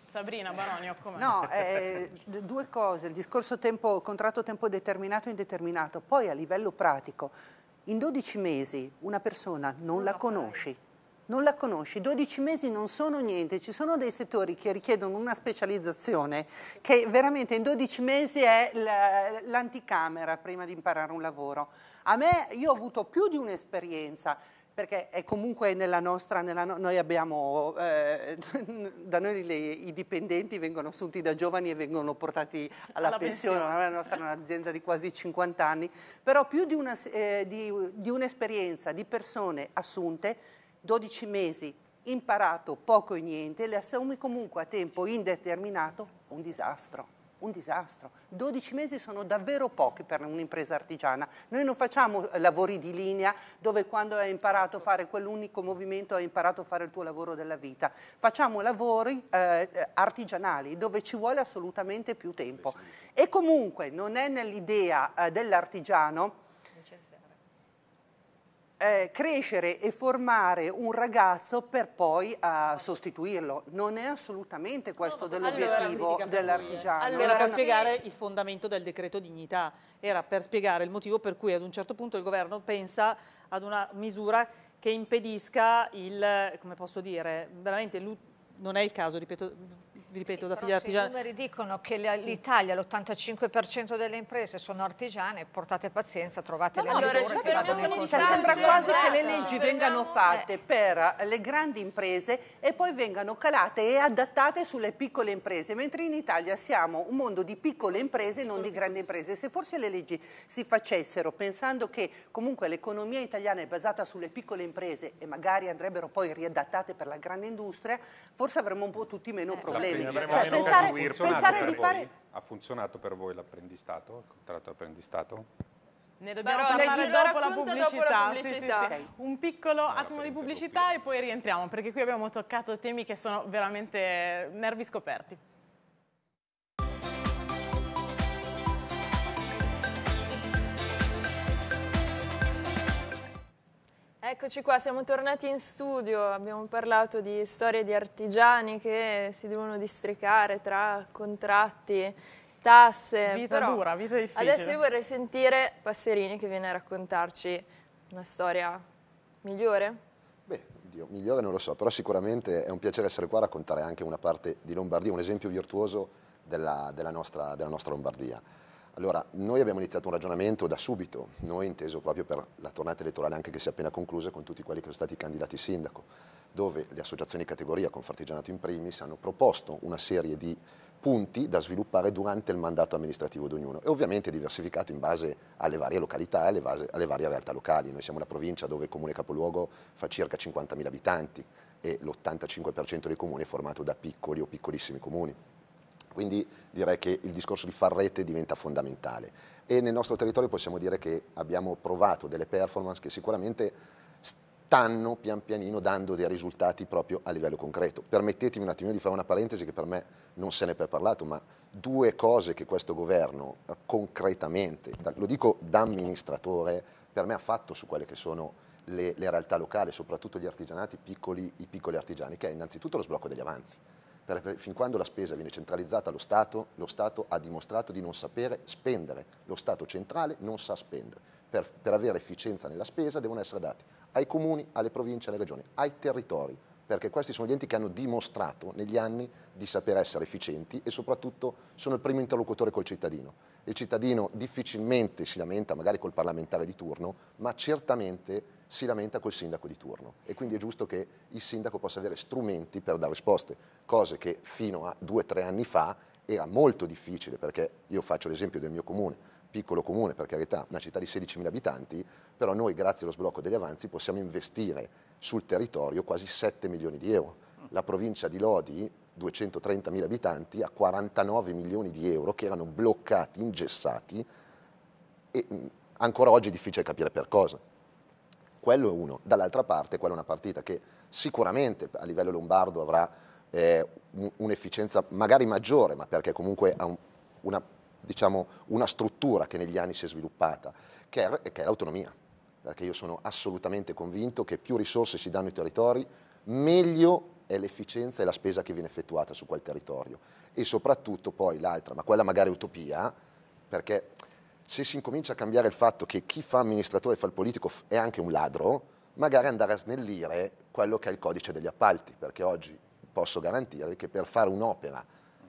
Sabrina Baroni, o come? No, eh, due cose, il discorso tempo, contratto tempo determinato e indeterminato, poi a livello pratico, in dodici mesi una persona non, non la, la conosci, non la conosci, dodici mesi non sono niente, ci sono dei settori che richiedono una specializzazione che veramente in dodici mesi è l'anticamera prima di imparare un lavoro. A me, io ho avuto più di un'esperienza, perché è comunque nella nostra, nella no, noi abbiamo, eh, da noi le, i dipendenti vengono assunti da giovani e vengono portati alla, alla pensione, pensione. La nostra è un'azienda di quasi cinquanta anni, però più di, una, eh, di, di un'esperienza di persone assunte, dodici mesi, imparato poco e niente, le assumi comunque a tempo indeterminato, un disastro. Un disastro. dodici mesi sono davvero pochi per un'impresa artigiana. Noi non facciamo lavori di linea dove quando hai imparato a fare quell'unico movimento hai imparato a fare il tuo lavoro della vita. Facciamo lavori eh, artigianali dove ci vuole assolutamente più tempo. E comunque non è nell'idea eh, dell'artigiano Eh, crescere e formare un ragazzo per poi uh, sostituirlo. Non è assolutamente questo no, dell'obiettivo allora, dell'artigiano. Allora, era per spiegare il fondamento del decreto dignità, era per spiegare il motivo per cui ad un certo punto il governo pensa ad una misura che impedisca il, come posso dire, veramente non è il caso, ripeto, vi ripeto, sì, da figlia artigiana. I numeri dicono che l'Italia, l'ottantacinque per cento delle imprese sono artigiane, portate pazienza, trovate no, le allora, misure che vanno incontro. Sembra quasi che le leggi vengano fatte per le grandi imprese e poi vengano calate e adattate sulle piccole imprese, mentre in Italia siamo un mondo di piccole imprese e non di grandi imprese. Se forse le leggi si facessero pensando che comunque l'economia italiana è basata sulle piccole imprese e magari andrebbero poi riadattate per la grande industria, forse avremmo un po' tutti meno Eh, problemi. Cioè, pensare, pensare di fare... Ha funzionato per voi l'apprendistato, il contratto d'apprendistato? Ne dobbiamo Però parlare dopo la, pubblicità. dopo la pubblicità. Sì, sì, sì. Un piccolo no, attimo di pubblicità e poi rientriamo, perché qui abbiamo toccato temi che sono veramente nervi scoperti. Eccoci qua, siamo tornati in studio, abbiamo parlato di storie di artigiani che si devono districare tra contratti, tasse. Vita però dura, vita difficile. Adesso io vorrei sentire Passerini che viene a raccontarci una storia migliore. Beh, Dio, migliore non lo so, però sicuramente è un piacere essere qua a raccontare anche una parte di Lombardia, un esempio virtuoso della, della, nostra, della nostra Lombardia. Allora, noi abbiamo iniziato un ragionamento da subito, noi inteso proprio per la tornata elettorale anche che si è appena conclusa con tutti quelli che sono stati candidati sindaco, dove le associazioni di categoria, Confartigianato in primis, hanno proposto una serie di punti da sviluppare durante il mandato amministrativo di ognuno e ovviamente diversificato in base alle varie località e alle, base, alle varie realtà locali. Noi siamo una provincia dove il comune capoluogo fa circa cinquantamila abitanti e l'ottantacinque per cento dei comuni è formato da piccoli o piccolissimi comuni. Quindi direi che il discorso di far rete diventa fondamentale e nel nostro territorio possiamo dire che abbiamo provato delle performance che sicuramente stanno pian pianino dando dei risultati proprio a livello concreto. Permettetemi un attimino di fare una parentesi che per me non se ne è per parlato, ma due cose che questo governo concretamente, lo dico da amministratore, per me ha fatto su quelle che sono le, le realtà locali, soprattutto gli artigianati piccoli, i piccoli artigiani, che è innanzitutto lo sblocco degli avanzi. Perché fin quando la spesa viene centralizzata allo Stato, lo Stato ha dimostrato di non sapere spendere. Lo Stato centrale non sa spendere. Per, per avere efficienza nella spesa devono essere dati ai comuni, alle province, alle regioni, ai territori, perché questi sono gli enti che hanno dimostrato negli anni di saper essere efficienti e soprattutto sono il primo interlocutore col cittadino. Il cittadino difficilmente si lamenta magari col parlamentare di turno, ma certamente si lamenta col sindaco di turno e quindi è giusto che il sindaco possa avere strumenti per dare risposte, cose che fino a due o tre anni fa era molto difficile, perché io faccio l'esempio del mio comune, piccolo comune per carità, una città di sedicimila abitanti, però noi grazie allo sblocco degli avanzi possiamo investire sul territorio quasi sette milioni di euro. La provincia di Lodi, duecentotrentamila abitanti, ha quarantanove milioni di euro che erano bloccati, ingessati e ancora oggi è difficile capire per cosa. Quello è uno. Dall'altra parte, quella è una partita che sicuramente a livello lombardo avrà eh, un'efficienza magari maggiore, ma perché comunque ha un, una, diciamo, una struttura che negli anni si è sviluppata, che è, che è l'autonomia. Perché io sono assolutamente convinto che più risorse si danno ai territori, meglio è l'efficienza e la spesa che viene effettuata su quel territorio. E soprattutto poi l'altra, ma quella magari è utopia, perché se si incomincia a cambiare il fatto che chi fa amministratore, fa il politico, è anche un ladro, magari andare a snellire quello che è il codice degli appalti, perché oggi posso garantirvi che per fare un'opera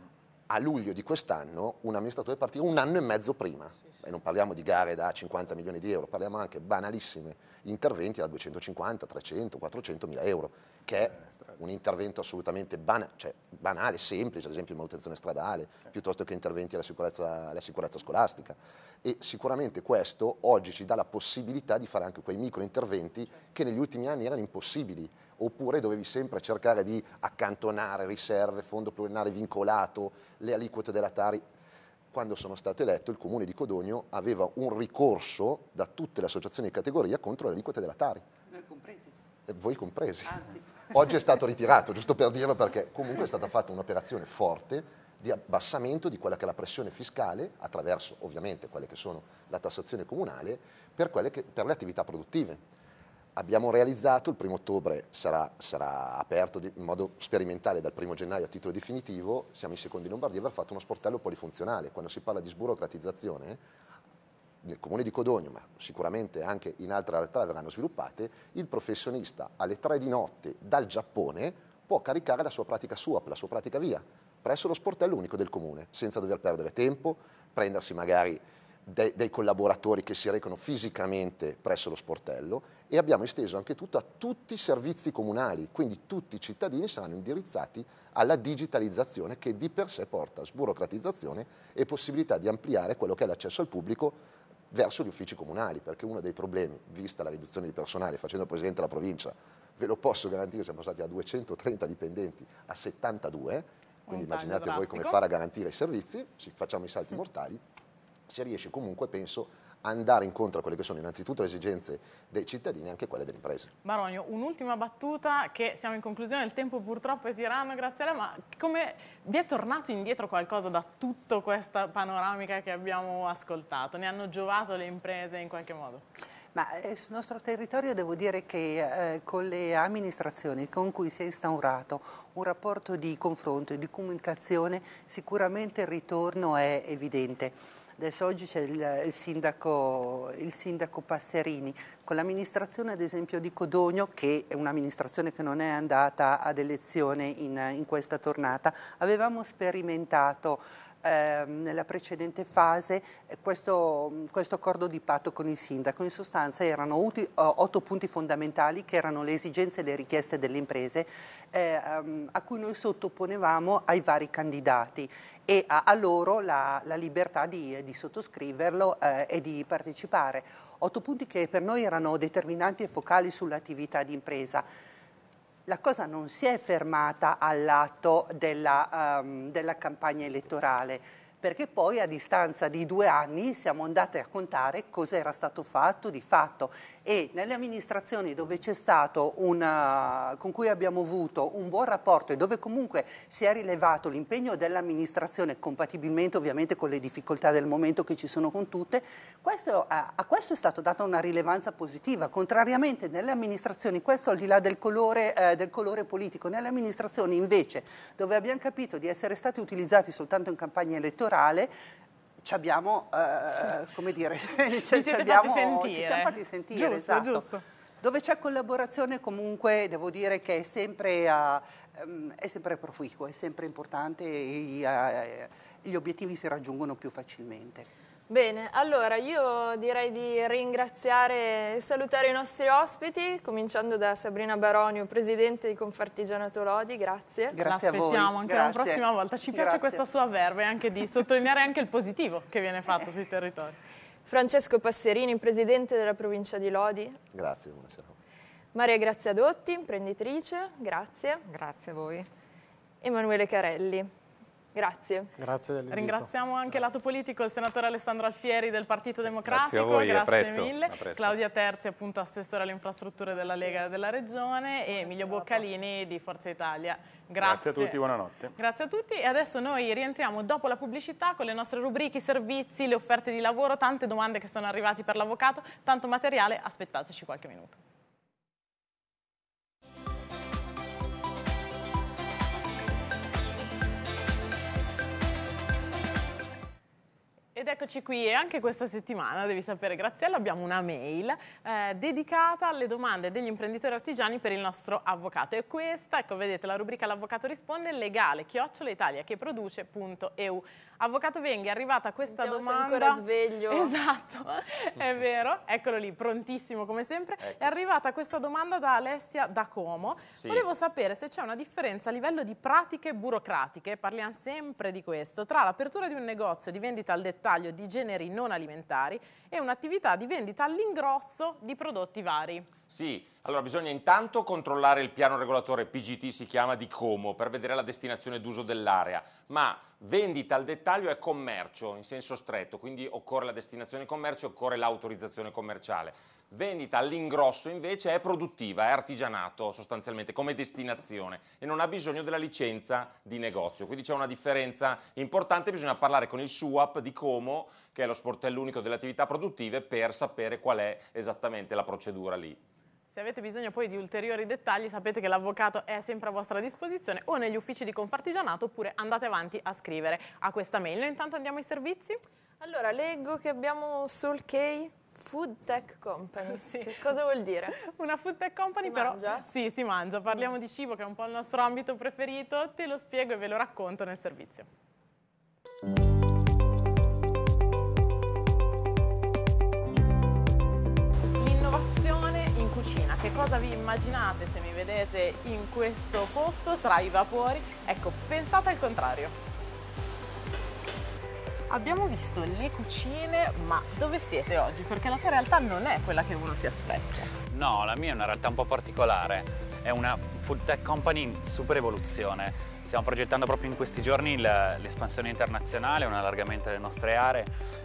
a luglio di quest'anno un amministratore deve partire un anno e mezzo prima. E non parliamo di gare da cinquanta milioni di euro, parliamo anche banalissimi interventi da duecentocinquanta, trecento, quattrocento mila euro, che è un intervento assolutamente bana, cioè banale, semplice, ad esempio manutenzione stradale, piuttosto che interventi alla sicurezza, alla sicurezza scolastica. E sicuramente questo oggi ci dà la possibilità di fare anche quei micro interventi che negli ultimi anni erano impossibili, oppure dovevi sempre cercare di accantonare riserve, fondo pluriennale vincolato, le aliquote della Tari. Quando sono stato eletto il Comune di Codogno aveva un ricorso da tutte le associazioni di categoria contro le aliquote della Tari. Noi compresi. E voi compresi. Anzi. Oggi è stato ritirato, giusto per dirlo, perché comunque è stata fatta un'operazione forte di abbassamento di quella che è la pressione fiscale, attraverso ovviamente quelle che sono la tassazione comunale, per, quelle che, per le attività produttive. Abbiamo realizzato, il primo ottobre sarà, sarà aperto di, in modo sperimentale dal primo gennaio a titolo definitivo, siamo i secondi in Lombardia, aver fatto uno sportello polifunzionale. Quando si parla di sburocratizzazione, nel Comune di Codogno, ma sicuramente anche in altre realtà verranno sviluppate, il professionista alle tre di notte dal Giappone può caricare la sua pratica SUAP, la sua pratica via, presso lo sportello unico del Comune, senza dover perdere tempo, prendersi magari dei, dei collaboratori che si recano fisicamente presso lo sportello, e abbiamo esteso anche tutto a tutti i servizi comunali, quindi tutti i cittadini saranno indirizzati alla digitalizzazione, che di per sé porta sburocratizzazione e possibilità di ampliare quello che è l'accesso al pubblico verso gli uffici comunali, perché uno dei problemi, vista la riduzione di personale, facendo il Presidente della provincia, ve lo posso garantire, siamo passati da duecentotrenta dipendenti a settantadue, quindi immaginate voi come fare a garantire i servizi, facciamo i salti mortali, si riesce comunque, penso, a andare incontro a quelle che sono innanzitutto le esigenze dei cittadini e anche quelle delle imprese. Baronio, un'ultima battuta, che siamo in conclusione, il tempo purtroppo è tiranno, grazie a lei, ma come vi è tornato indietro qualcosa da tutta questa panoramica che abbiamo ascoltato? Ne hanno giovato le imprese in qualche modo? Ma eh, sul nostro territorio devo dire che eh, con le amministrazioni con cui si è instaurato un rapporto di confronto e di comunicazione, sicuramente il ritorno è evidente. Adesso oggi c'è il, il, sindaco, il sindaco Passerini, con l'amministrazione ad esempio di Codogno, che è un'amministrazione che non è andata ad elezione in, in questa tornata, avevamo sperimentato eh, nella precedente fase eh, questo, questo accordo di patto con il sindaco. In sostanza erano uti, otto punti fondamentali, che erano le esigenze e le richieste delle imprese, eh, um, a cui noi sottoponevamo ai vari candidati, e a, a loro la, la libertà di, di sottoscriverlo eh, e di partecipare. Otto punti che per noi erano determinanti e focali sull'attività di impresa. La cosa non si è fermata all'atto della, um, della campagna elettorale, perché poi a distanza di due anni siamo andati a contare cosa era stato fatto di fatto, e nelle amministrazioni dove c'è stato una, con cui abbiamo avuto un buon rapporto e dove comunque si è rilevato l'impegno dell'amministrazione, compatibilmente ovviamente con le difficoltà del momento che ci sono con tutte, questo, a, a questo è stato data una rilevanza positiva, contrariamente nelle amministrazioni, questo al di là del colore, eh, del colore politico, nelle amministrazioni invece dove abbiamo capito di essere stati utilizzati soltanto in campagna elettorale, ci abbiamo, eh, come dire, ci, ci, abbiamo, ci siamo fatti sentire, giusto, esatto. Giusto. Dove c'è collaborazione comunque devo dire che è sempre, uh, è sempre proficuo, è sempre importante, e uh, gli obiettivi si raggiungono più facilmente. Bene, allora io direi di ringraziare e salutare i nostri ospiti, cominciando da Sabrina Baronio, Presidente di Confartigianato Lodi, grazie. Grazie a voi. L'aspettiamo anche Grazie. la prossima volta, ci piace Grazie. questa sua verve anche di sottolineare anche il positivo che viene fatto sui territori. Francesco Passerini, Presidente della Provincia di Lodi. Grazie, buonasera. Maria Grazia Dotti, imprenditrice, grazie. Grazie a voi. Emanuele Carelli. Grazie. Grazie dell'invito. Ringraziamo anche il lato politico il senatore Alessandro Alfieri del Partito Democratico. Grazie a voi, grazie a presto, mille. a presto. Claudia Terzi, appunto assessore alle infrastrutture della Lega della Regione, e Emilio Boccalini di Forza Italia. Grazie. Grazie a tutti, buonanotte. Grazie a tutti, e adesso noi rientriamo dopo la pubblicità con le nostre rubriche, i servizi, le offerte di lavoro, tante domande che sono arrivate per l'avvocato, tanto materiale, aspettateci qualche minuto. Ed eccoci qui, e anche questa settimana, devi sapere Graziella, abbiamo una mail eh, dedicata alle domande degli imprenditori artigiani per il nostro avvocato. E questa, ecco, vedete, la rubrica L'Avvocato risponde, legale, chiocciola Italia che produce punto e u. Avvocato Venghi, è arrivata questa Sentiamo domanda. se è ancora sveglio. Esatto, è vero, eccolo lì, prontissimo come sempre. Ecco. È arrivata questa domanda da Alessia da Como. Sì. Volevo sapere se c'è una differenza a livello di pratiche burocratiche, parliamo sempre di questo, tra l'apertura di un negozio di vendita al dettaglio di generi non alimentari e un'attività di vendita all'ingrosso di prodotti vari. Sì, allora bisogna intanto controllare il piano regolatore P G T, si chiama, di Como, per vedere la destinazione d'uso dell'area, ma vendita al dettaglio è commercio in senso stretto, quindi occorre la destinazione commercio, occorre l'autorizzazione commerciale. Vendita all'ingrosso invece è produttiva, è artigianato sostanzialmente come destinazione e non ha bisogno della licenza di negozio, quindi c'è una differenza importante, bisogna parlare con il S U A P di Como, che è lo sportello unico delle attività produttive, per sapere qual è esattamente la procedura lì. Se avete bisogno poi di ulteriori dettagli, sapete che l'avvocato è sempre a vostra disposizione o negli uffici di Confartigianato, oppure andate avanti a scrivere a questa mail. Noi intanto andiamo ai servizi. Allora, leggo che abbiamo Soul K Food Tech Company. Sì. Che cosa vuol dire? Una food tech company, Si però mangia? sì, si mangia. Parliamo di cibo, che è un po' il nostro ambito preferito. Te lo spiego e ve lo racconto nel servizio. L'innovazione in cucina. Che cosa vi immaginate se mi vedete in questo posto tra i vapori? Ecco, pensate al contrario. Abbiamo visto le cucine, ma dove siete oggi? Perché la tua realtà non è quella che uno si aspetta. No, la mia è una realtà un po' particolare, è una food tech company in super evoluzione. Stiamo progettando proprio in questi giorni l'espansione internazionale, un allargamento delle nostre aree.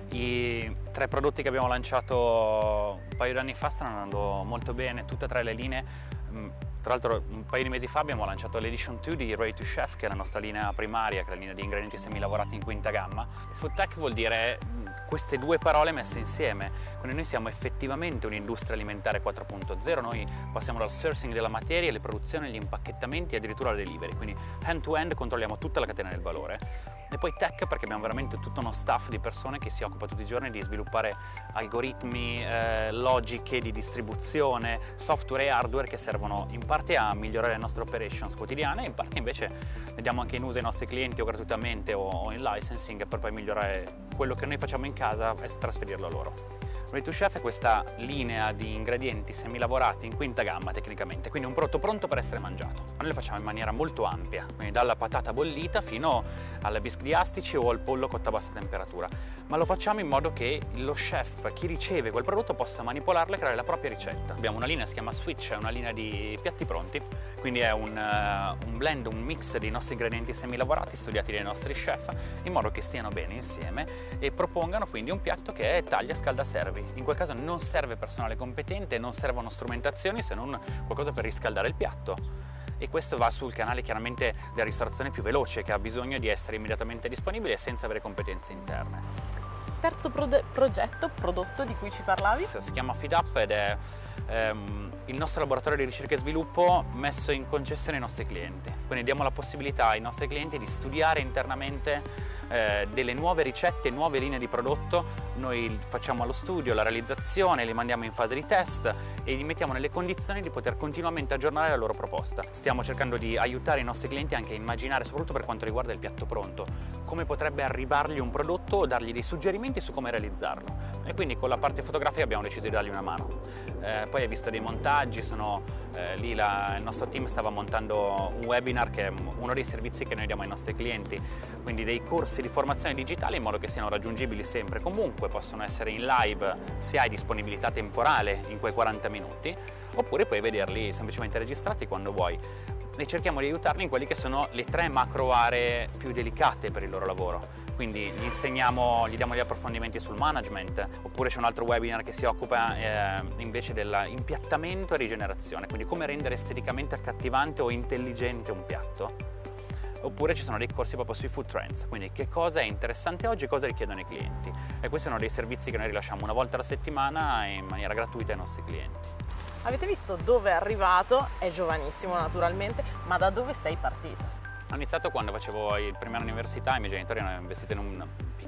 I tre prodotti che abbiamo lanciato un paio di anni fa stanno andando molto bene, tutte e tre le linee. Tra l'altro un paio di mesi fa abbiamo lanciato l'Edition due di Ready to Chef, che è la nostra linea primaria, che è la linea di ingredienti semilavorati in quinta gamma. Food tech vuol dire queste due parole messe insieme, quindi noi siamo effettivamente un'industria alimentare quattro punto zero, noi passiamo dal sourcing della materia, alle produzioni, agli impacchettamenti e addirittura alla delivery, quindi hand to hand controlliamo tutta la catena del valore. E poi tech perché abbiamo veramente tutto uno staff di persone che si occupa tutti i giorni di sviluppare algoritmi, eh, logiche di distribuzione, software e hardware che servono in parte a migliorare le nostre operations quotidiane e in parte invece ne diamo anche in uso ai nostri clienti o gratuitamente o, o in licensing per poi migliorare quello che noi facciamo in casa e trasferirlo a loro. Ready to Chef è questa linea di ingredienti semilavorati in quinta gamma tecnicamente, quindi un prodotto pronto per essere mangiato. Noi lo facciamo in maniera molto ampia, quindi dalla patata bollita fino alla bisc di astici o al pollo cotto a bassa temperatura, ma lo facciamo in modo che lo chef, chi riceve quel prodotto, possa manipolarlo e creare la propria ricetta. Abbiamo una linea che si chiama Switch, è una linea di piatti pronti, quindi è un, uh, un blend, un mix dei nostri ingredienti semilavorati studiati dai nostri chef in modo che stiano bene insieme e propongano quindi un piatto che è taglia, scalda, servi. In quel caso non serve personale competente, non servono strumentazioni se non qualcosa per riscaldare il piatto. E questo va sul canale chiaramente della ristorazione più veloce, che ha bisogno di essere immediatamente disponibile senza avere competenze interne. Terzo pro- progetto, prodotto di cui ci parlavi? Si chiama FeedUp ed è ehm, il nostro laboratorio di ricerca e sviluppo messo in concessione ai nostri clienti. Quindi diamo la possibilità ai nostri clienti di studiare internamente eh, delle nuove ricette, nuove linee di prodotto. Noi facciamo lo studio, la realizzazione, li mandiamo in fase di test e li mettiamo nelle condizioni di poter continuamente aggiornare la loro proposta. Stiamo cercando di aiutare i nostri clienti anche a immaginare, soprattutto per quanto riguarda il piatto pronto, come potrebbe arrivargli un prodotto o dargli dei suggerimenti su come realizzarlo. E quindi con la parte fotografica abbiamo deciso di dargli una mano. Eh, poi hai visto dei montaggi, sono eh, lì la, il nostro team stava montando un webinar che è uno dei servizi che noi diamo ai nostri clienti, quindi dei corsi di formazione digitale in modo che siano raggiungibili sempre, comunque possono essere in live se hai disponibilità temporale in quei quaranta minuti, oppure puoi vederli semplicemente registrati quando vuoi. E cerchiamo di aiutarli in quelli che sono le tre macro aree più delicate per il loro lavoro. Quindi gli insegniamo, gli diamo gli approfondimenti sul management, oppure c'è un altro webinar che si occupa eh, invece dell'impiattamento e rigenerazione, quindi come rendere esteticamente accattivante o intelligente un piatto. Oppure ci sono dei corsi proprio sui food trends, quindi che cosa è interessante oggi e cosa richiedono i clienti. E questi sono dei servizi che noi rilasciamo una volta alla settimana in maniera gratuita ai nostri clienti. Avete visto dove è arrivato? È giovanissimo naturalmente, ma da dove sei partito? Ho iniziato quando facevo il primo anno università, i miei genitori hanno investito in un piccolo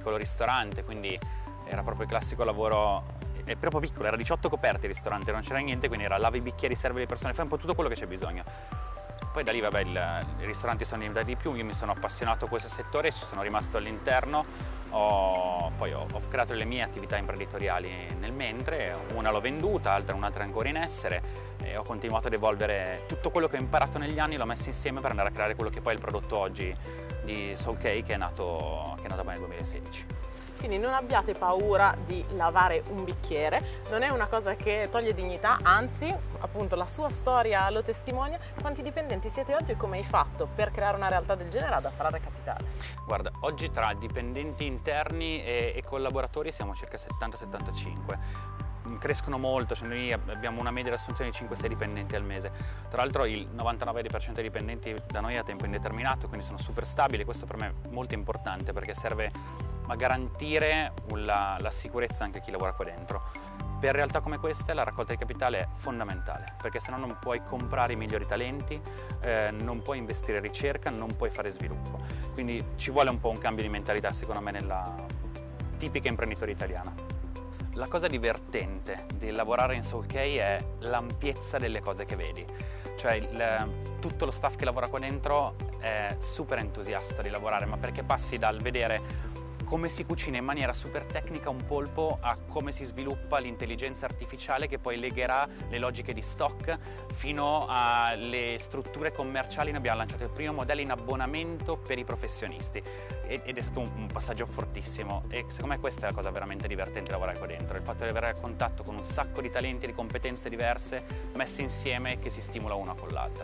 piccolo ristorante, quindi era proprio il classico lavoro, è proprio piccolo, era diciotto coperte il ristorante, non c'era niente, quindi era lavi i bicchieri, serve le persone, fai un po' tutto quello che c'è bisogno. Poi da lì, vabbè, il, i ristoranti sono diventati di più, io mi sono appassionato a questo settore, ci sono rimasto all'interno, ho, poi ho, ho creato le mie attività imprenditoriali nel mentre, una l'ho venduta, altra un'altra è ancora in essere, e ho continuato ad evolvere tutto quello che ho imparato negli anni, l'ho messo insieme per andare a creare quello che poi è il prodotto oggi di SoulK, che è nato, che è nato nel duemilasedici. Quindi non abbiate paura di lavare un bicchiere, non è una cosa che toglie dignità, anzi, appunto, la sua storia lo testimonia. Quanti dipendenti siete oggi e come hai fatto per creare una realtà del genere ad attrarre capitale? Guarda, oggi tra dipendenti interni e, e collaboratori siamo circa settanta settantacinque. Crescono molto, cioè noi abbiamo una media di assunzione di cinque sei dipendenti al mese. Tra l'altro il novantanove per cento dei dipendenti da noi è a tempo indeterminato, quindi sono super stabili. Questo per me è molto importante perché serve a garantire la, la sicurezza anche a chi lavora qua dentro. Per realtà come queste la raccolta di capitale è fondamentale, perché se no non puoi comprare i migliori talenti, eh, non puoi investire in ricerca, non puoi fare sviluppo. Quindi ci vuole un po' un cambio di mentalità, secondo me, nella tipica imprenditoria italiana. La cosa divertente di lavorare in SoulK è l'ampiezza delle cose che vedi. Cioè il, tutto lo staff che lavora qua dentro è super entusiasta di lavorare, ma perché passi dal vedere come si cucina in maniera super tecnica un polpo a come si sviluppa l'intelligenza artificiale che poi legherà le logiche di stock fino alle strutture commerciali. Noi abbiamo lanciato il primo modello in abbonamento per i professionisti ed è stato un, un passaggio fortissimo, e secondo me questa è la cosa veramente divertente di lavorare qua dentro, il fatto di avere a contatto con un sacco di talenti e di competenze diverse messe insieme che si stimola una con l'altra.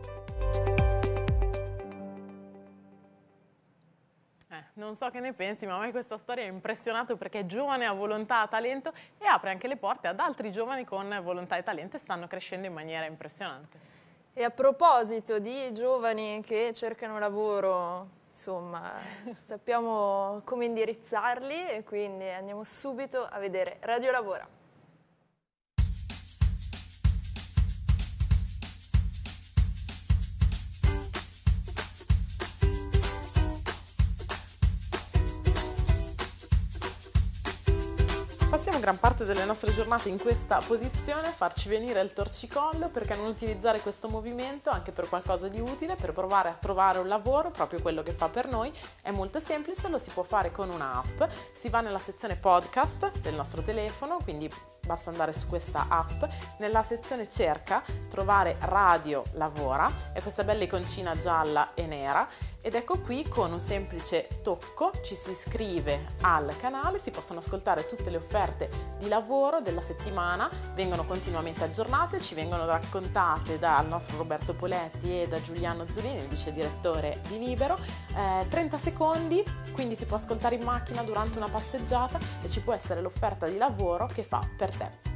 Eh, non so che ne pensi, ma a me questa storia ha impressionato perché è giovane, ha volontà, ha talento e apre anche le porte ad altri giovani con volontà e talento e stanno crescendo in maniera impressionante. E a proposito di giovani che cercano lavoro, insomma, sappiamo come indirizzarli e quindi andiamo subito a vedere Radio Lavora. Passiamo gran parte delle nostre giornate in questa posizione, farci venire il torcicollo, perché non utilizzare questo movimento anche per qualcosa di utile, per provare a trovare un lavoro, proprio quello che fa per noi. È molto semplice, lo si può fare con un'app, si va nella sezione podcast del nostro telefono, quindi basta andare su questa app, nella sezione cerca, trovare Radio Lavora, è questa bella iconcina gialla e nera, ed ecco qui con un semplice tocco ci si iscrive al canale, si possono ascoltare tutte le offerte di lavoro della settimana, vengono continuamente aggiornate, ci vengono raccontate dal nostro Roberto Poletti e da Giuliano Zulini, il vice direttore di Libero, eh, trenta secondi, quindi si può ascoltare in macchina durante una passeggiata e ci può essere l'offerta di lavoro che fa per te.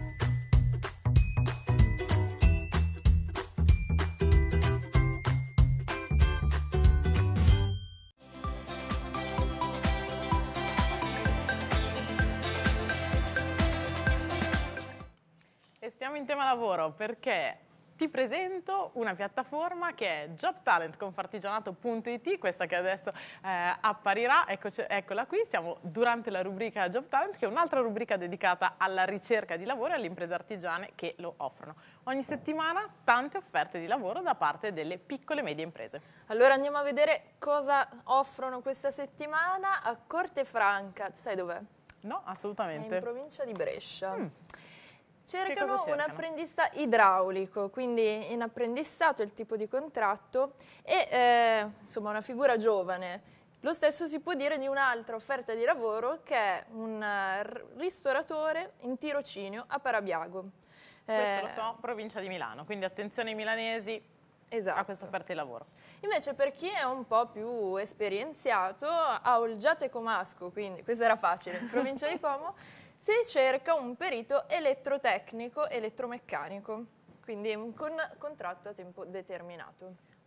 Stiamo in tema lavoro perché ti presento una piattaforma che è job talent confartigianato punto it, questa che adesso eh, apparirà, Eccoci, eccola qui, siamo durante la rubrica Job Talent, che è un'altra rubrica dedicata alla ricerca di lavoro e alle imprese artigiane che lo offrono. Ogni settimana tante offerte di lavoro da parte delle piccole e medie imprese. Allora andiamo a vedere cosa offrono questa settimana a Cortefranca, sai dov'è? No, assolutamente. È in provincia di Brescia. Mm. Cercano, cercano un apprendista idraulico, quindi in apprendistato è il tipo di contratto e eh, insomma una figura giovane. Lo stesso si può dire di un'altra offerta di lavoro che è un ristoratore in tirocinio a Parabiago. Questo eh, lo so, provincia di Milano, quindi attenzione ai milanesi. Esatto. A questa offerta di lavoro. Invece per chi è un po' più esperienziato, a Olgiate Comasco, quindi questo era facile, in provincia di Como, si cerca un perito elettrotecnico elettromeccanico, quindi un con contratto a tempo determinato.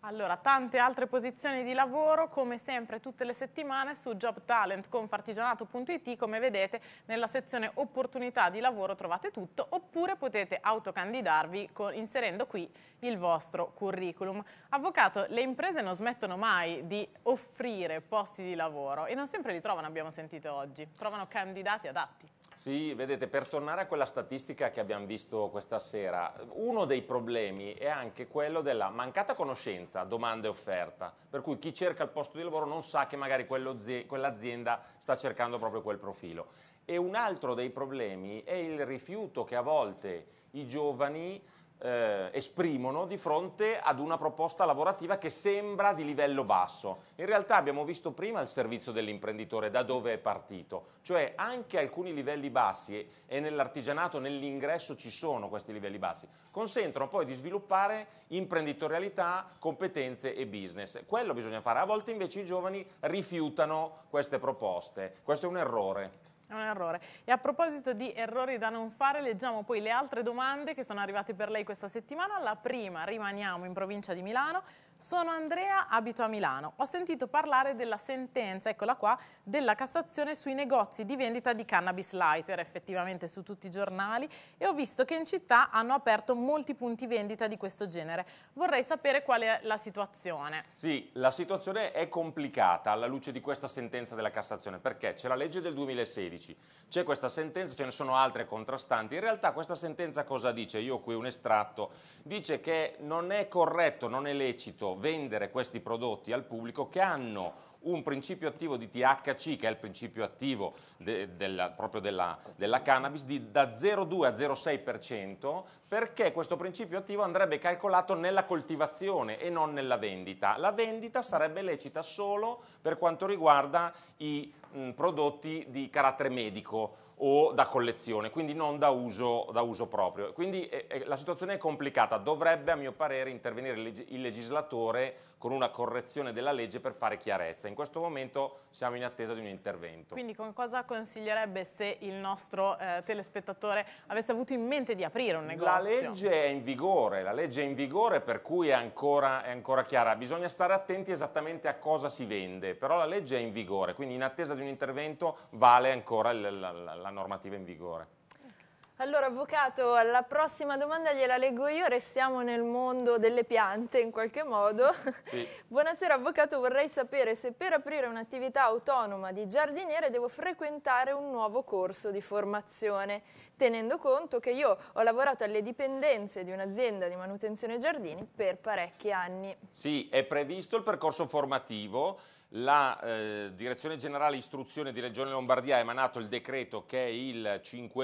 Allora, tante altre posizioni di lavoro, come sempre tutte le settimane su job talent punto confartigianato punto it, come vedete nella sezione opportunità di lavoro trovate tutto, oppure potete autocandidarvi con, inserendo qui il vostro curriculum. Avvocato, le imprese non smettono mai di offrire posti di lavoro e non sempre li trovano, abbiamo sentito oggi, trovano candidati adatti. Sì, vedete, per tornare a quella statistica che abbiamo visto questa sera, uno dei problemi è anche quello della mancata conoscenza, domanda e offerta, per cui chi cerca il posto di lavoro non sa che magari quell'azienda sta cercando proprio quel profilo. E un altro dei problemi è il rifiuto che a volte i giovani Eh, esprimono di fronte ad una proposta lavorativa che sembra di livello basso. In realtà abbiamo visto prima il servizio dell'imprenditore, da dove è partito, cioè anche alcuni livelli bassi, e, e nell'artigianato, nell'ingresso ci sono questi livelli bassi, consentono poi di sviluppare imprenditorialità, competenze e business. Quello bisogna fare, a volte invece i giovani rifiutano queste proposte, questo è un errore. È un errore. E a proposito di errori da non fare, leggiamo poi le altre domande che sono arrivate per lei questa settimana. La prima, rimaniamo in provincia di Milano. Sono Andrea, abito a Milano. Ho sentito parlare della sentenza, eccola qua, della Cassazione sui negozi di vendita di cannabis lighter, effettivamente su tutti i giornali, e ho visto che in città hanno aperto molti punti vendita di questo genere. Vorrei sapere qual è la situazione. Sì, la situazione è complicata alla luce di questa sentenza della Cassazione, perché c'è la legge del duemilasedici, c'è questa sentenza, ce ne sono altre contrastanti. In realtà questa sentenza cosa dice? Io ho qui un estratto. Dice che non è corretto, non è lecito vendere questi prodotti al pubblico che hanno un principio attivo di T H C, che è il principio attivo de, della, proprio della, della cannabis, di, da zero virgola due a zero virgola sei per cento, perché questo principio attivo andrebbe calcolato nella coltivazione e non nella vendita. La vendita sarebbe lecita solo per quanto riguarda i mh, prodotti di carattere medico o da collezione, quindi non da uso, da uso proprio. Quindi eh, eh, la situazione è complicata, dovrebbe a mio parere intervenire il, il legislatore con una correzione della legge per fare chiarezza. In questo momento siamo in attesa di un intervento. Quindi con cosa consiglierebbe se il nostro eh, telespettatore avesse avuto in mente di aprire un negozio? La legge è in vigore, la legge è in vigore, per cui è ancora, è ancora chiara. Bisogna stare attenti esattamente a cosa si vende, però la legge è in vigore, quindi in attesa di un intervento vale ancora la, la, la normativa in vigore. Allora, avvocato, la prossima domanda gliela leggo io, restiamo nel mondo delle piante in qualche modo. Sì. Buonasera avvocato, vorrei sapere se per aprire un'attività autonoma di giardiniere devo frequentare un nuovo corso di formazione, tenendo conto che io ho lavorato alle dipendenze di un'azienda di manutenzione giardini per parecchi anni. Sì, è previsto il percorso formativo. La eh, Direzione Generale Istruzione di Regione Lombardia ha emanato il decreto che è il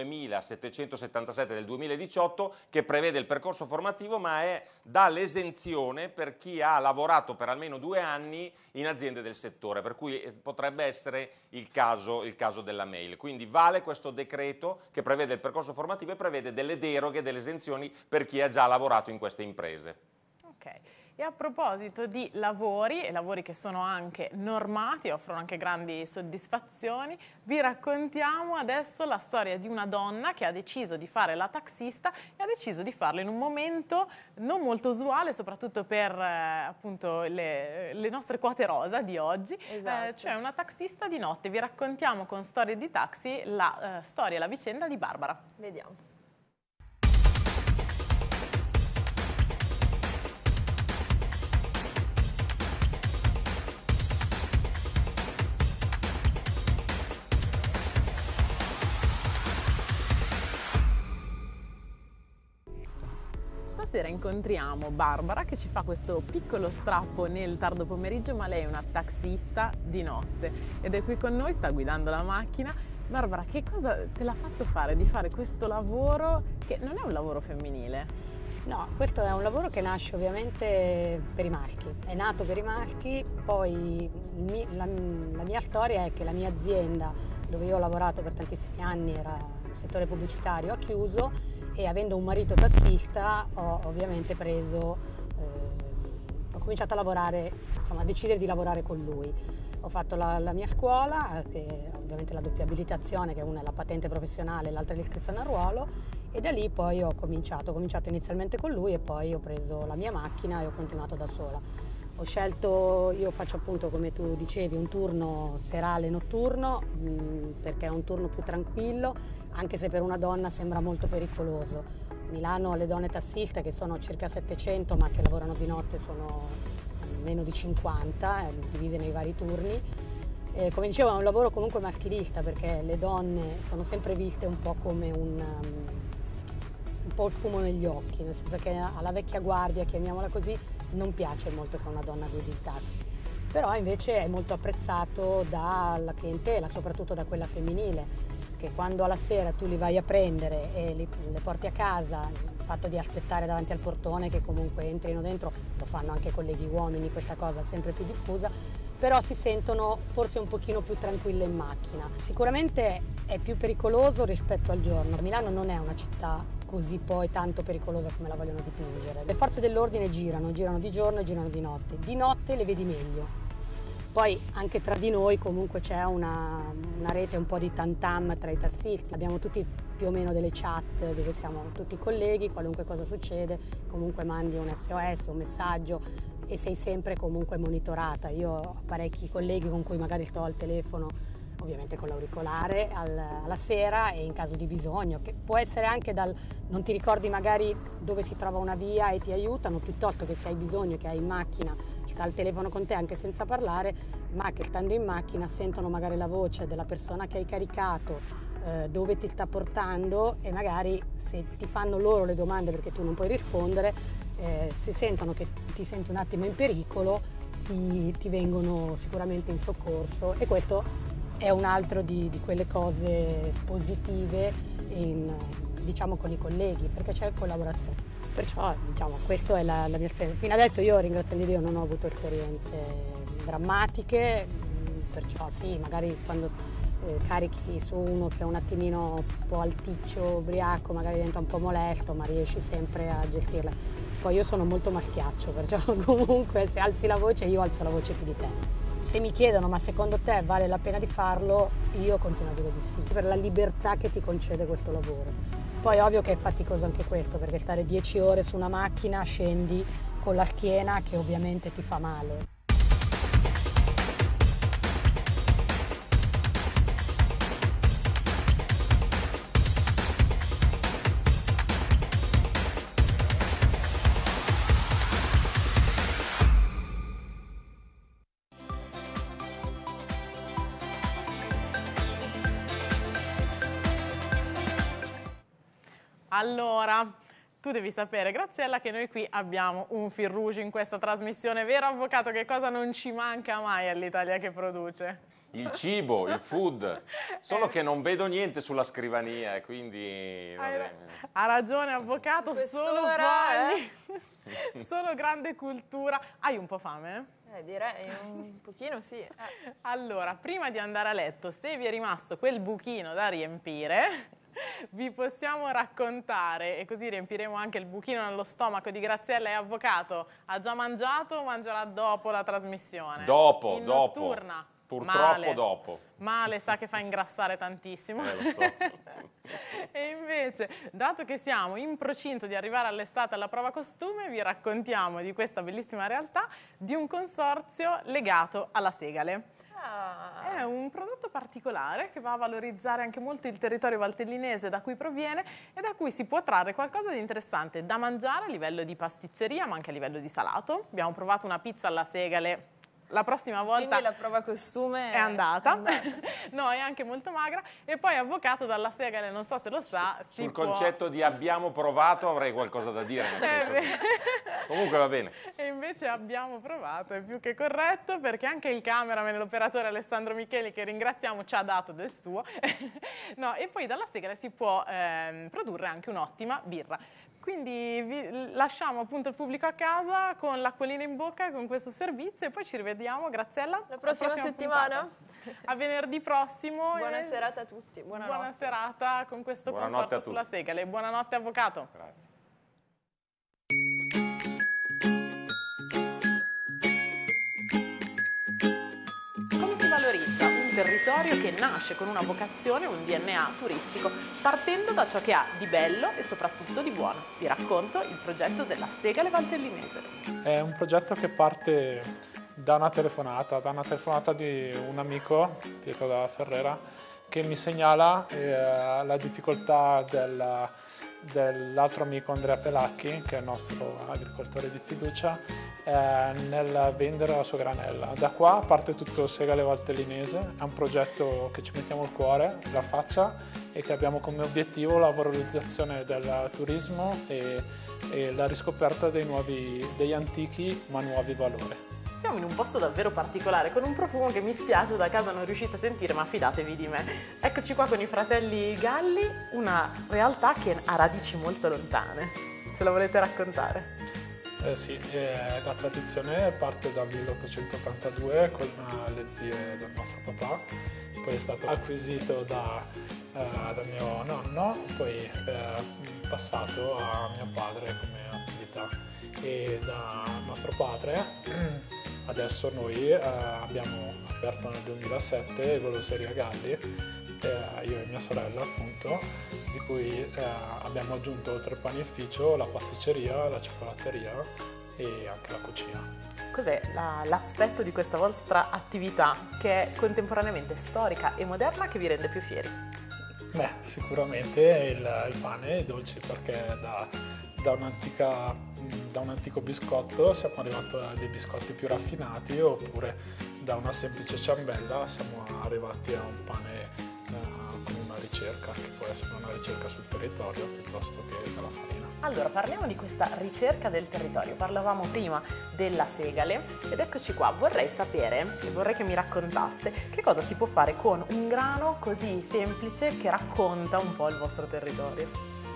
cinquemilasettecentosettantasette del duemiladiciotto, che prevede il percorso formativo, ma è dà l'esenzione per chi ha lavorato per almeno due anni in aziende del settore, per cui potrebbe essere il caso, il caso della mail. Quindi vale questo decreto che prevede il percorso formativo e prevede delle deroghe, delle esenzioni per chi ha già lavorato in queste imprese. Ok. E a proposito di lavori, e lavori che sono anche normati, offrono anche grandi soddisfazioni, vi raccontiamo adesso la storia di una donna che ha deciso di fare la taxista e ha deciso di farlo in un momento non molto usuale, soprattutto per eh, appunto le, le nostre quote rosa di oggi, Esatto. eh, cioè una taxista di notte. Vi raccontiamo con Storie di Taxi la eh, storia e la vicenda di Barbara. Vediamo. Stasera incontriamo Barbara che ci fa questo piccolo strappo nel tardo pomeriggio, ma lei è una taxista di notte ed è qui con noi, sta guidando la macchina. Barbara, che cosa te l'ha fatto fare di fare questo lavoro che non è un lavoro femminile? No, questo è un lavoro che nasce ovviamente per i maschi, è nato per i maschi, poi la, la mia storia è che la mia azienda dove io ho lavorato per tantissimi anni era un settore pubblicitario, ha chiuso e avendo un marito tassista ho ovviamente preso, eh, ho cominciato a lavorare, insomma a decidere di lavorare con lui. Ho fatto la, la mia scuola, che ovviamente la doppia abilitazione, che una è la patente professionale e l'altra è l'iscrizione al ruolo, e da lì poi ho cominciato, ho cominciato inizialmente con lui e poi ho preso la mia macchina e ho continuato da sola. Ho scelto, io faccio appunto come tu dicevi, un turno serale notturno mh, perché è un turno più tranquillo, anche se per una donna sembra molto pericoloso. Milano le donne tassiste, che sono circa settecento ma che lavorano di notte, sono meno di cinquanta, eh, divise nei vari turni. Eh, come dicevo, è un lavoro comunque maschilista perché le donne sono sempre viste un po' come un, um, un po' il fumo negli occhi, nel senso che alla vecchia guardia, chiamiamola così, non piace molto che una donna guidi il taxi, però invece è molto apprezzato dalla clientela, soprattutto da quella femminile, che quando alla sera tu li vai a prendere e li, le porti a casa, il fatto di aspettare davanti al portone che comunque entrino dentro, lo fanno anche colleghi uomini, questa cosa è sempre più diffusa, però si sentono forse un pochino più tranquille in macchina. Sicuramente è più pericoloso rispetto al giorno. Milano non è una città così poi tanto pericolosa come la vogliono dipingere. Le forze dell'ordine girano, girano di giorno e girano di notte. Di notte le vedi meglio. Poi anche tra di noi comunque c'è una, una rete un po' di tantam tra i tassisti. Abbiamo tutti più o meno delle chat dove siamo tutti colleghi, qualunque cosa succede, comunque mandi un S O S, un messaggio e sei sempre comunque monitorata. Io ho parecchi colleghi con cui magari sto al telefono, ovviamente con l'auricolare, al, alla sera e in caso di bisogno, che può essere anche dal non ti ricordi magari dove si trova una via e ti aiutano, piuttosto che se hai bisogno, che hai in macchina, sta al telefono con te anche senza parlare, ma che stando in macchina sentono magari la voce della persona che hai caricato, eh, dove ti sta portando e magari se ti fanno loro le domande perché tu non puoi rispondere, eh, se sentono che ti senti un attimo in pericolo, ti, ti vengono sicuramente in soccorso e questo è un altro di, di quelle cose positive in, diciamo con i colleghi, perché c'è collaborazione. Perciò diciamo, questa è la, la mia esperienza. Fino adesso io, ringraziando Dio, non ho avuto esperienze drammatiche, perciò sì, magari quando eh, carichi su uno che è un attimino un po' alticcio, ubriaco, magari diventa un po' molesto, ma riesci sempre a gestirla. Poi io sono molto maschiaccio, perciò comunque se alzi la voce io alzo la voce più di te. Se mi chiedono ma secondo te vale la pena di farlo, io continuo a dire di sì, per la libertà che ti concede questo lavoro. Poi è ovvio che è faticoso anche questo, perché stare dieci ore su una macchina scendi con la schiena che ovviamente ti fa male. Allora, tu devi sapere, Graziella, che noi qui abbiamo un fil rouge in questa trasmissione, vero avvocato? Che cosa non ci manca mai all'Italia che produce? Il cibo, il food, solo che non vedo niente sulla scrivania e quindi... Hai, ha ragione avvocato, solo fogli, eh? Solo grande cultura. Hai un po' fame? Eh, direi un pochino sì. Eh. Allora, prima di andare a letto, se vi è rimasto quel buchino da riempire... vi possiamo raccontare, e così riempiremo anche il buchino nello stomaco di Graziella e avvocato. Ha già mangiato o mangerà dopo la trasmissione? Dopo, in dopo. Notturna? Purtroppo Male. dopo. Male, sa che fa ingrassare tantissimo. Eh, lo so. E invece, dato che siamo in procinto di arrivare all'estate alla prova costume, vi raccontiamo di questa bellissima realtà di un consorzio legato alla segale. Ah. È un prodotto particolare che va a valorizzare anche molto il territorio valtellinese da cui proviene e da cui si può trarre qualcosa di interessante da mangiare a livello di pasticceria ma anche a livello di salato. Abbiamo provato una pizza alla segale. La prossima volta Quindi la prova costume è andata, è andata. No, è anche molto magra. E poi avvocato dalla segale, non so se lo sa, Sul si può... concetto di abbiamo provato avrei qualcosa da dire, nel senso Eh, che... Comunque va bene. E invece abbiamo provato, è più che corretto, perché anche il cameraman, l'operatore Alessandro Micheli, che ringraziamo, ci ha dato del suo. No, e poi dalla segale si può ehm, produrre anche un'ottima birra. Quindi vi lasciamo appunto il pubblico a casa con l'acquolina in bocca, con questo servizio e poi ci rivediamo, Graziella, La prossima, prossima settimana. Puntata. A venerdì prossimo. Buona e... serata a tutti. Buonanotte. Buona serata con questo Buonanotte consorzio sulla segale. Buonanotte avvocato. Grazie. Come si valorizza un territorio che nasce con una vocazione, un D N A turistico, partendo da ciò che ha di bello e soprattutto di buono. Vi racconto il progetto della Segale Valtellinese. È un progetto che parte da una telefonata, da una telefonata di un amico, Pietro della Ferrera, che mi segnala eh, la difficoltà del, dell'altro amico Andrea Pelacchi, che è il nostro agricoltore di fiducia, eh, nel vendere la sua granella. Da qua parte tutto Segale Valtellinese, è un progetto che ci mettiamo il cuore, la faccia, e che abbiamo come obiettivo la valorizzazione del turismo e, e la riscoperta dei nuovi, degli antichi ma nuovi valori. Siamo in un posto davvero particolare, con un profumo che mi spiace da casa non riuscite a sentire, ma fidatevi di me. Eccoci qua con i fratelli Galli, una realtà che ha radici molto lontane. Ce la volete raccontare? Eh sì, eh, la tradizione parte dal milleottocentottantadue con le zie del nostro papà, poi è stato acquisito da, eh, da mio nonno, poi eh, passato a mio padre come attività, e da nostro padre adesso noi eh, abbiamo aperto nel duemilasette il Goloseria Galli, eh, io e mia sorella appunto, di cui eh, abbiamo aggiunto oltre al panificio la pasticceria, la cioccolatteria e anche la cucina. Cos'è la, l'aspetto di questa vostra attività che è contemporaneamente storica e moderna che vi rende più fieri? Beh, sicuramente il, il pane e i dolci, perché da, da, un'antica, da un antico biscotto siamo arrivati a dei biscotti più raffinati, oppure da una semplice ciambella siamo arrivati a un pane uh, con una ricerca, che può essere una ricerca sul territorio piuttosto che dalla farina. Allora, parliamo di questa ricerca del territorio. Parlavamo prima della segale ed eccoci qua. Vorrei sapere, e vorrei che mi raccontaste, che cosa si può fare con un grano così semplice che racconta un po' il vostro territorio.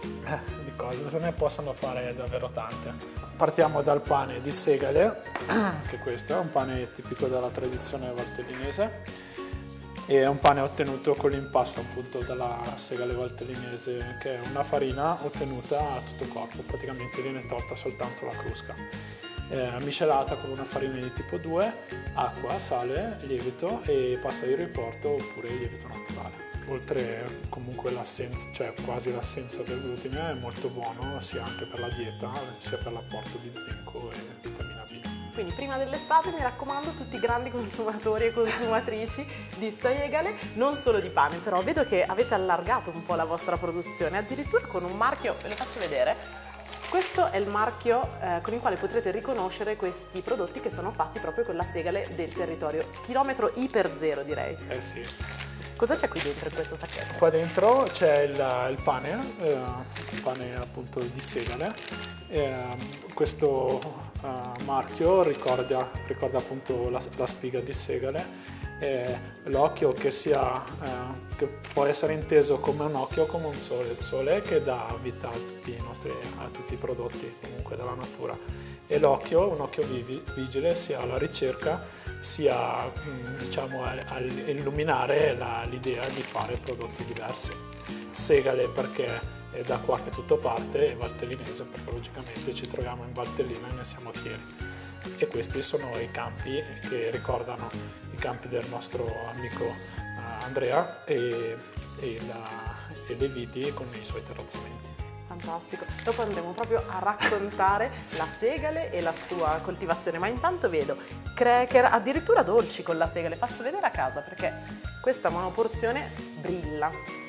Eh, di cose se ne possono fare davvero tante. Partiamo dal pane di segale, che questo è un pane tipico della tradizione valtellinese. E è un pane ottenuto con l'impasto appunto dalla Segale Valtellinese, che è una farina ottenuta a tutto corpo, praticamente viene tolta soltanto la crusca, eh, miscelata con una farina di tipo due, acqua, sale, lievito e pasta di riporto oppure lievito naturale. Oltre comunque l'assenza, cioè quasi l'assenza del glutine, è molto buono sia anche per la dieta sia per l'apporto di zinco e vitamina B. Quindi prima dell'estate, mi raccomando, tutti i grandi consumatori e consumatrici di segale, non solo di pane, però vedo che avete allargato un po' la vostra produzione, addirittura con un marchio, ve lo faccio vedere. Questo è il marchio eh, con il quale potrete riconoscere questi prodotti che sono fatti proprio con la segale del territorio. Chilometro iper zero, direi. Eh sì. Cosa c'è qui dentro in questo sacchetto? Qua dentro c'è il, il pane, eh, il pane appunto di segale. Eh, questo uh, marchio ricorda, ricorda appunto la, la spiga di segale, eh, l'occhio che, sia, eh, che può essere inteso come un occhio o come un sole, il sole che dà vita a tutti i nostri a tutti i prodotti comunque della natura, e l'occhio, un occhio vivi, vigile sia alla ricerca sia mh, diciamo a, a illuminare la, l'idea di fare prodotti diversi. Segale perché è da qua che tutto parte, e valtellinese perché logicamente ci troviamo in Valtellina e ne siamo fieri. E questi sono i campi che ricordano i campi del nostro amico uh, Andrea e, e, la, e le viti con i suoi terrazzamenti. Fantastico, dopo andremo proprio a raccontare la segale e la sua coltivazione, ma intanto vedo cracker, addirittura dolci con la segale. Faccio vedere a casa perché questa monoporzione brilla.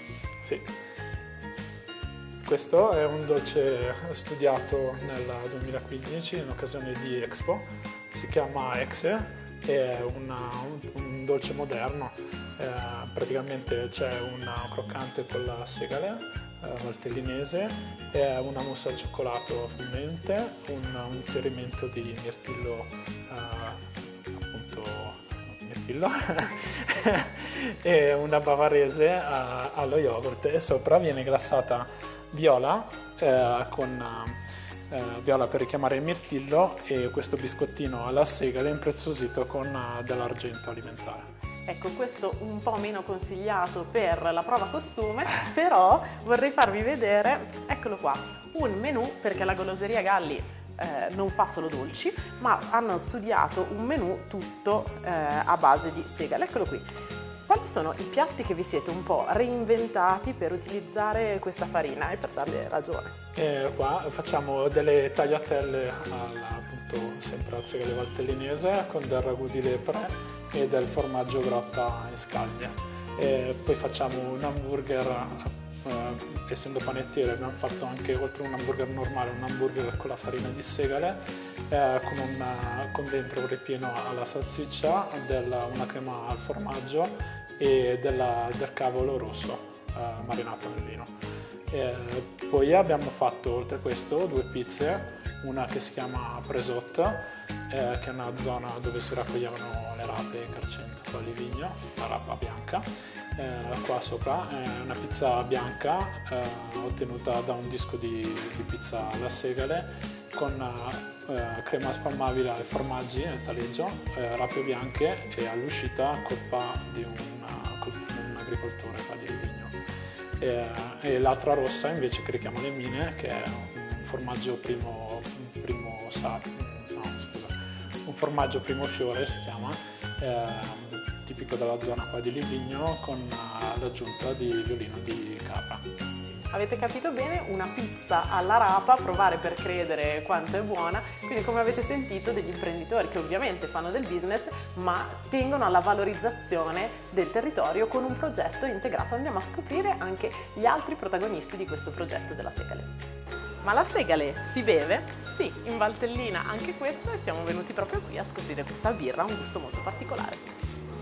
Sì. Questo è un dolce studiato nel duemilaquindici in occasione di Expo, si chiama Exe, è una, un, un dolce moderno, eh, praticamente c'è un croccante con la segale eh, valtellinese, è una mousse al cioccolato fondente, un, un inserimento di mirtillo, eh, appunto mirtillo, e una bavarese a, allo yogurt, e sopra viene glassata viola, eh, con eh, viola per richiamare il mirtillo, e questo biscottino alla segale impreziosito con uh, dell'argento alimentare. Ecco, questo un po' meno consigliato per la prova costume, però vorrei farvi vedere, eccolo qua, un menù, perché la Goloseria Galli eh, non fa solo dolci, ma hanno studiato un menù tutto eh, a base di segale. Eccolo qui. quali sono i piatti che vi siete un po' reinventati per utilizzare questa farina e per darle ragione? E qua facciamo delle tagliatelle alla, appunto sempre al segale valtellinese con del ragù di lepre e del formaggio grotta in scaglie. E poi facciamo un hamburger, eh, essendo panettiere abbiamo fatto anche, oltre a un hamburger normale, un hamburger con la farina di segale, eh, con, una, con dentro un ripieno alla salsiccia, della, una crema al formaggio e della, del cavolo rosso eh, marinato nel vino. E poi abbiamo fatto, oltre a questo, due pizze, una che si chiama Presot, eh, che è una zona dove si raccoglievano le rape in Carcento a Livigno, la rapa bianca. Eh, qua sopra è una pizza bianca eh, ottenuta da un disco di, di pizza alla segale con eh, crema spalmabile ai formaggi nel taleggio, eh, rape bianche e all'uscita colpa di una, un agricoltore qua di Livigno. E, e l'altra rossa invece che richiama le mine, che è un formaggio primo, primo sa, no, scusa, un formaggio primo fiore si chiama, eh, tipico della zona qua di Livigno, con l'aggiunta di violino di capra. Avete capito bene? Una pizza alla rapa, provare per credere quanto è buona. Quindi, come avete sentito, degli imprenditori che ovviamente fanno del business ma tengono alla valorizzazione del territorio con un progetto integrato. Andiamo a scoprire anche gli altri protagonisti di questo progetto della Segale. Ma la Segale si beve? Sì, in Valtellina anche questo, e siamo venuti proprio qui a scoprire questa birra, un gusto molto particolare.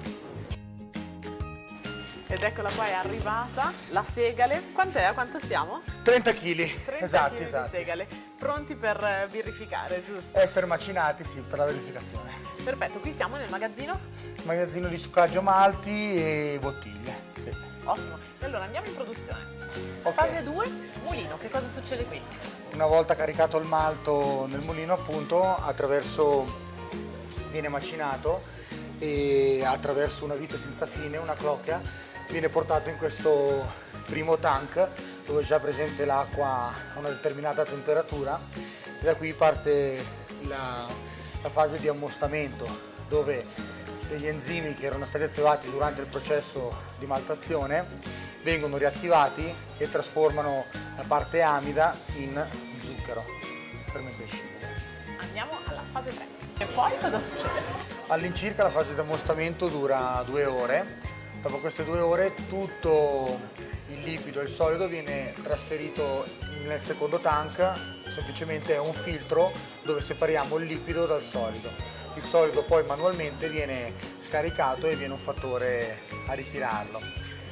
Ed eccola qua, è arrivata la Segale. Quant'è? Quanto stiamo? trenta chili. trenta esatto, chili esatto. di Segale. Pronti per birrificare, giusto? Essere macinati, sì, per la verificazione. Perfetto, qui siamo nel magazzino? Magazzino di succaggio malti e bottiglie. Sì. Ottimo. E allora andiamo in produzione. Okay. Fase due, mulino. Che cosa succede qui? Una volta caricato il malto nel mulino, appunto, attraverso viene macinato e attraverso una vite senza fine, una clocchia, viene portato in questo primo tank dove è già presente l'acqua a una determinata temperatura, e da qui parte la, la fase di ammostamento, dove degli enzimi che erano stati attivati durante il processo di maltazione vengono riattivati e trasformano la parte amida in zucchero fermento scibile. Andiamo alla fase tre. E poi cosa succede? All'incirca la fase di ammostamento dura due ore. Dopo queste due ore tutto il liquido e il solido viene trasferito nel secondo tank, semplicemente è un filtro dove separiamo il liquido dal solido. Il solido poi manualmente viene scaricato e viene un fattore a ritirarlo.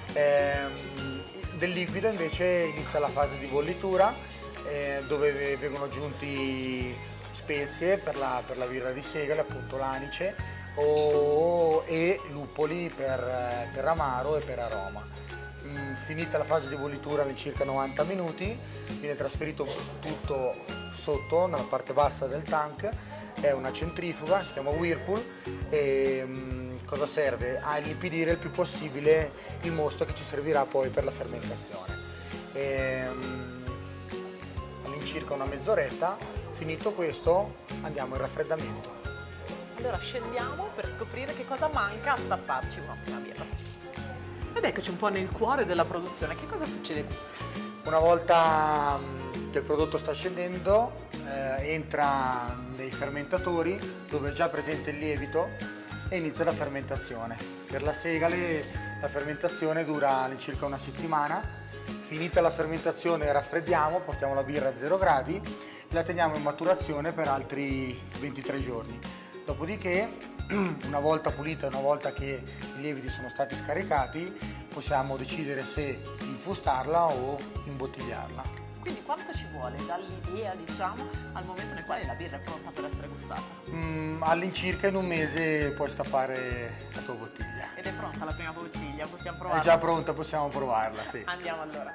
Ehm, del liquido invece inizia la fase di bollitura, eh, dove vengono aggiunti spezie per la, per la birra di Segale, appunto l'anice, O, e luppoli per, per amaro e per aroma. Mm, finita la fase di bollitura in circa novanta minuti, viene trasferito tutto sotto, nella parte bassa del tank, è una centrifuga, si chiama Whirlpool, e mm, cosa serve? A inipidire il più possibile il mosto che ci servirà poi per la fermentazione. E, mm, all'incirca una mezz'oretta, finito questo andiamo in raffreddamento. Allora scendiamo per scoprire che cosa manca a stapparci un'ottima birra. Ed eccoci un po' nel cuore della produzione. Che cosa succede qui? Una volta che il prodotto sta scendendo, eh, entra nei fermentatori dove è già presente il lievito e inizia la fermentazione. Per la Segale la fermentazione dura all'incirca una settimana. Finita la fermentazione raffreddiamo, portiamo la birra a zero gradi e la teniamo in maturazione per altri ventitré giorni. Dopodiché, una volta pulita e una volta che i lieviti sono stati scaricati, possiamo decidere se infustarla o imbottigliarla. Quindi quanto ci vuole dall'idea, diciamo, al momento nel quale la birra è pronta per essere gustata? Mm, all'incirca in un mese puoi stappare la tua bottiglia. Ed è pronta la prima bottiglia, possiamo provarla? È già pronta, possiamo provarla, sì. Andiamo allora.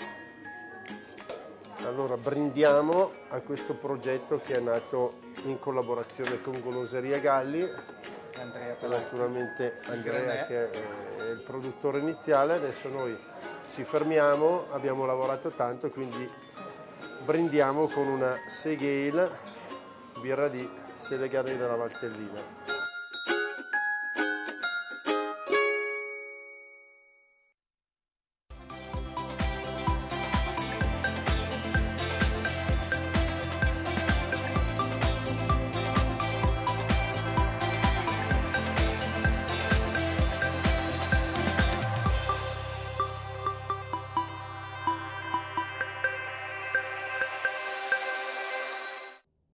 Allora, brindiamo a questo progetto che è nato in collaborazione con Goloseria Galli, Andrea, e naturalmente Andrea che è il produttore iniziale. Adesso noi ci fermiamo, abbiamo lavorato tanto, quindi brindiamo con una Segale, birra di Segale della Valtellina.